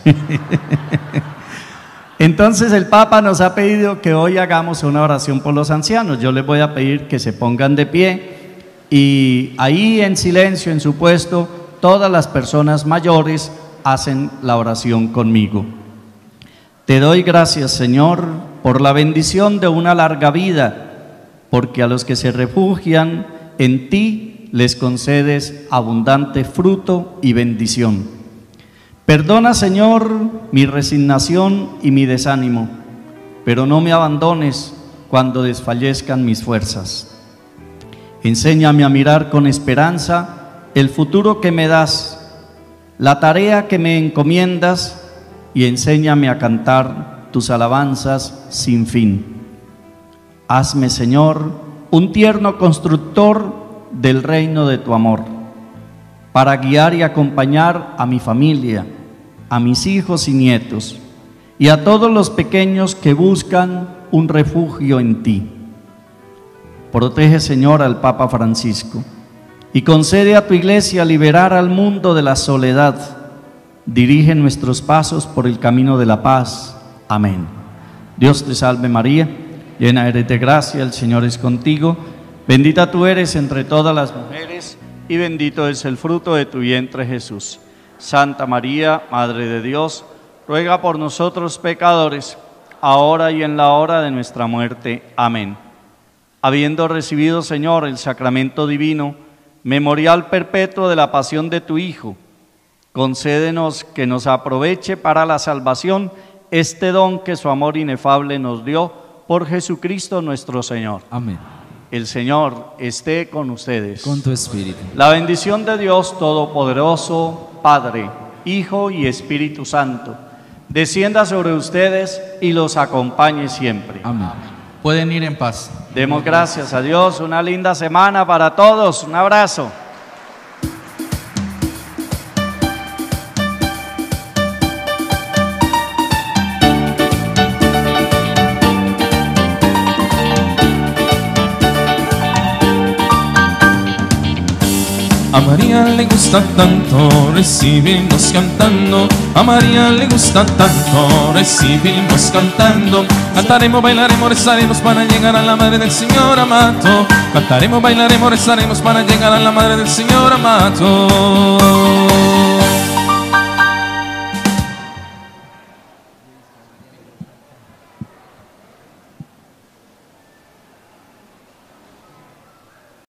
Entonces el Papa nos ha pedido que hoy hagamos una oración por los ancianos. Yo les voy a pedir que se pongan de pie y ahí en silencio, en su puesto, todas las personas mayores hacen la oración conmigo. Te doy gracias, Señor, por la bendición de una larga vida, porque a los que se refugian en ti les concedes abundante fruto y bendición. Perdona, Señor, mi resignación y mi desánimo, pero no me abandones cuando desfallezcan mis fuerzas. Enséñame a mirar con esperanza el futuro que me das, la tarea que me encomiendas, y enséñame a cantar tus alabanzas sin fin. Hazme, Señor, un tierno constructor del reino de tu amor, para guiar y acompañar a mi familia, a mis hijos y nietos, y a todos los pequeños que buscan un refugio en ti. Protege, Señor, al Papa Francisco, y concede a tu iglesia liberar al mundo de la soledad. Dirige nuestros pasos por el camino de la paz. Amén. Dios te salve María, llena eres de gracia, el Señor es contigo. Bendita tú eres entre todas las mujeres, y bendito es el fruto de tu vientre, Jesús. Santa María, Madre de Dios, ruega por nosotros pecadores, ahora y en la hora de nuestra muerte. Amén. Habiendo recibido, Señor, el sacramento divino, memorial perpetuo de la pasión de tu Hijo, Concédenos que nos aproveche para la salvación este don que su amor inefable nos dio por Jesucristo nuestro Señor. Amén. El Señor esté con ustedes. Con tu espíritu. La bendición de Dios Todopoderoso, Padre, Hijo y Espíritu Santo, descienda sobre ustedes y los acompañe siempre. Amén. Pueden ir en paz. Demos gracias a Dios. Una linda semana para todos. Un abrazo. A María le gusta tanto recibirnos cantando, a María le gusta tanto recibirnos cantando. Cantaremos, bailaremos, rezaremos para llegar a la madre del Señor amado. Cantaremos, bailaremos, rezaremos para llegar a la madre del Señor amado.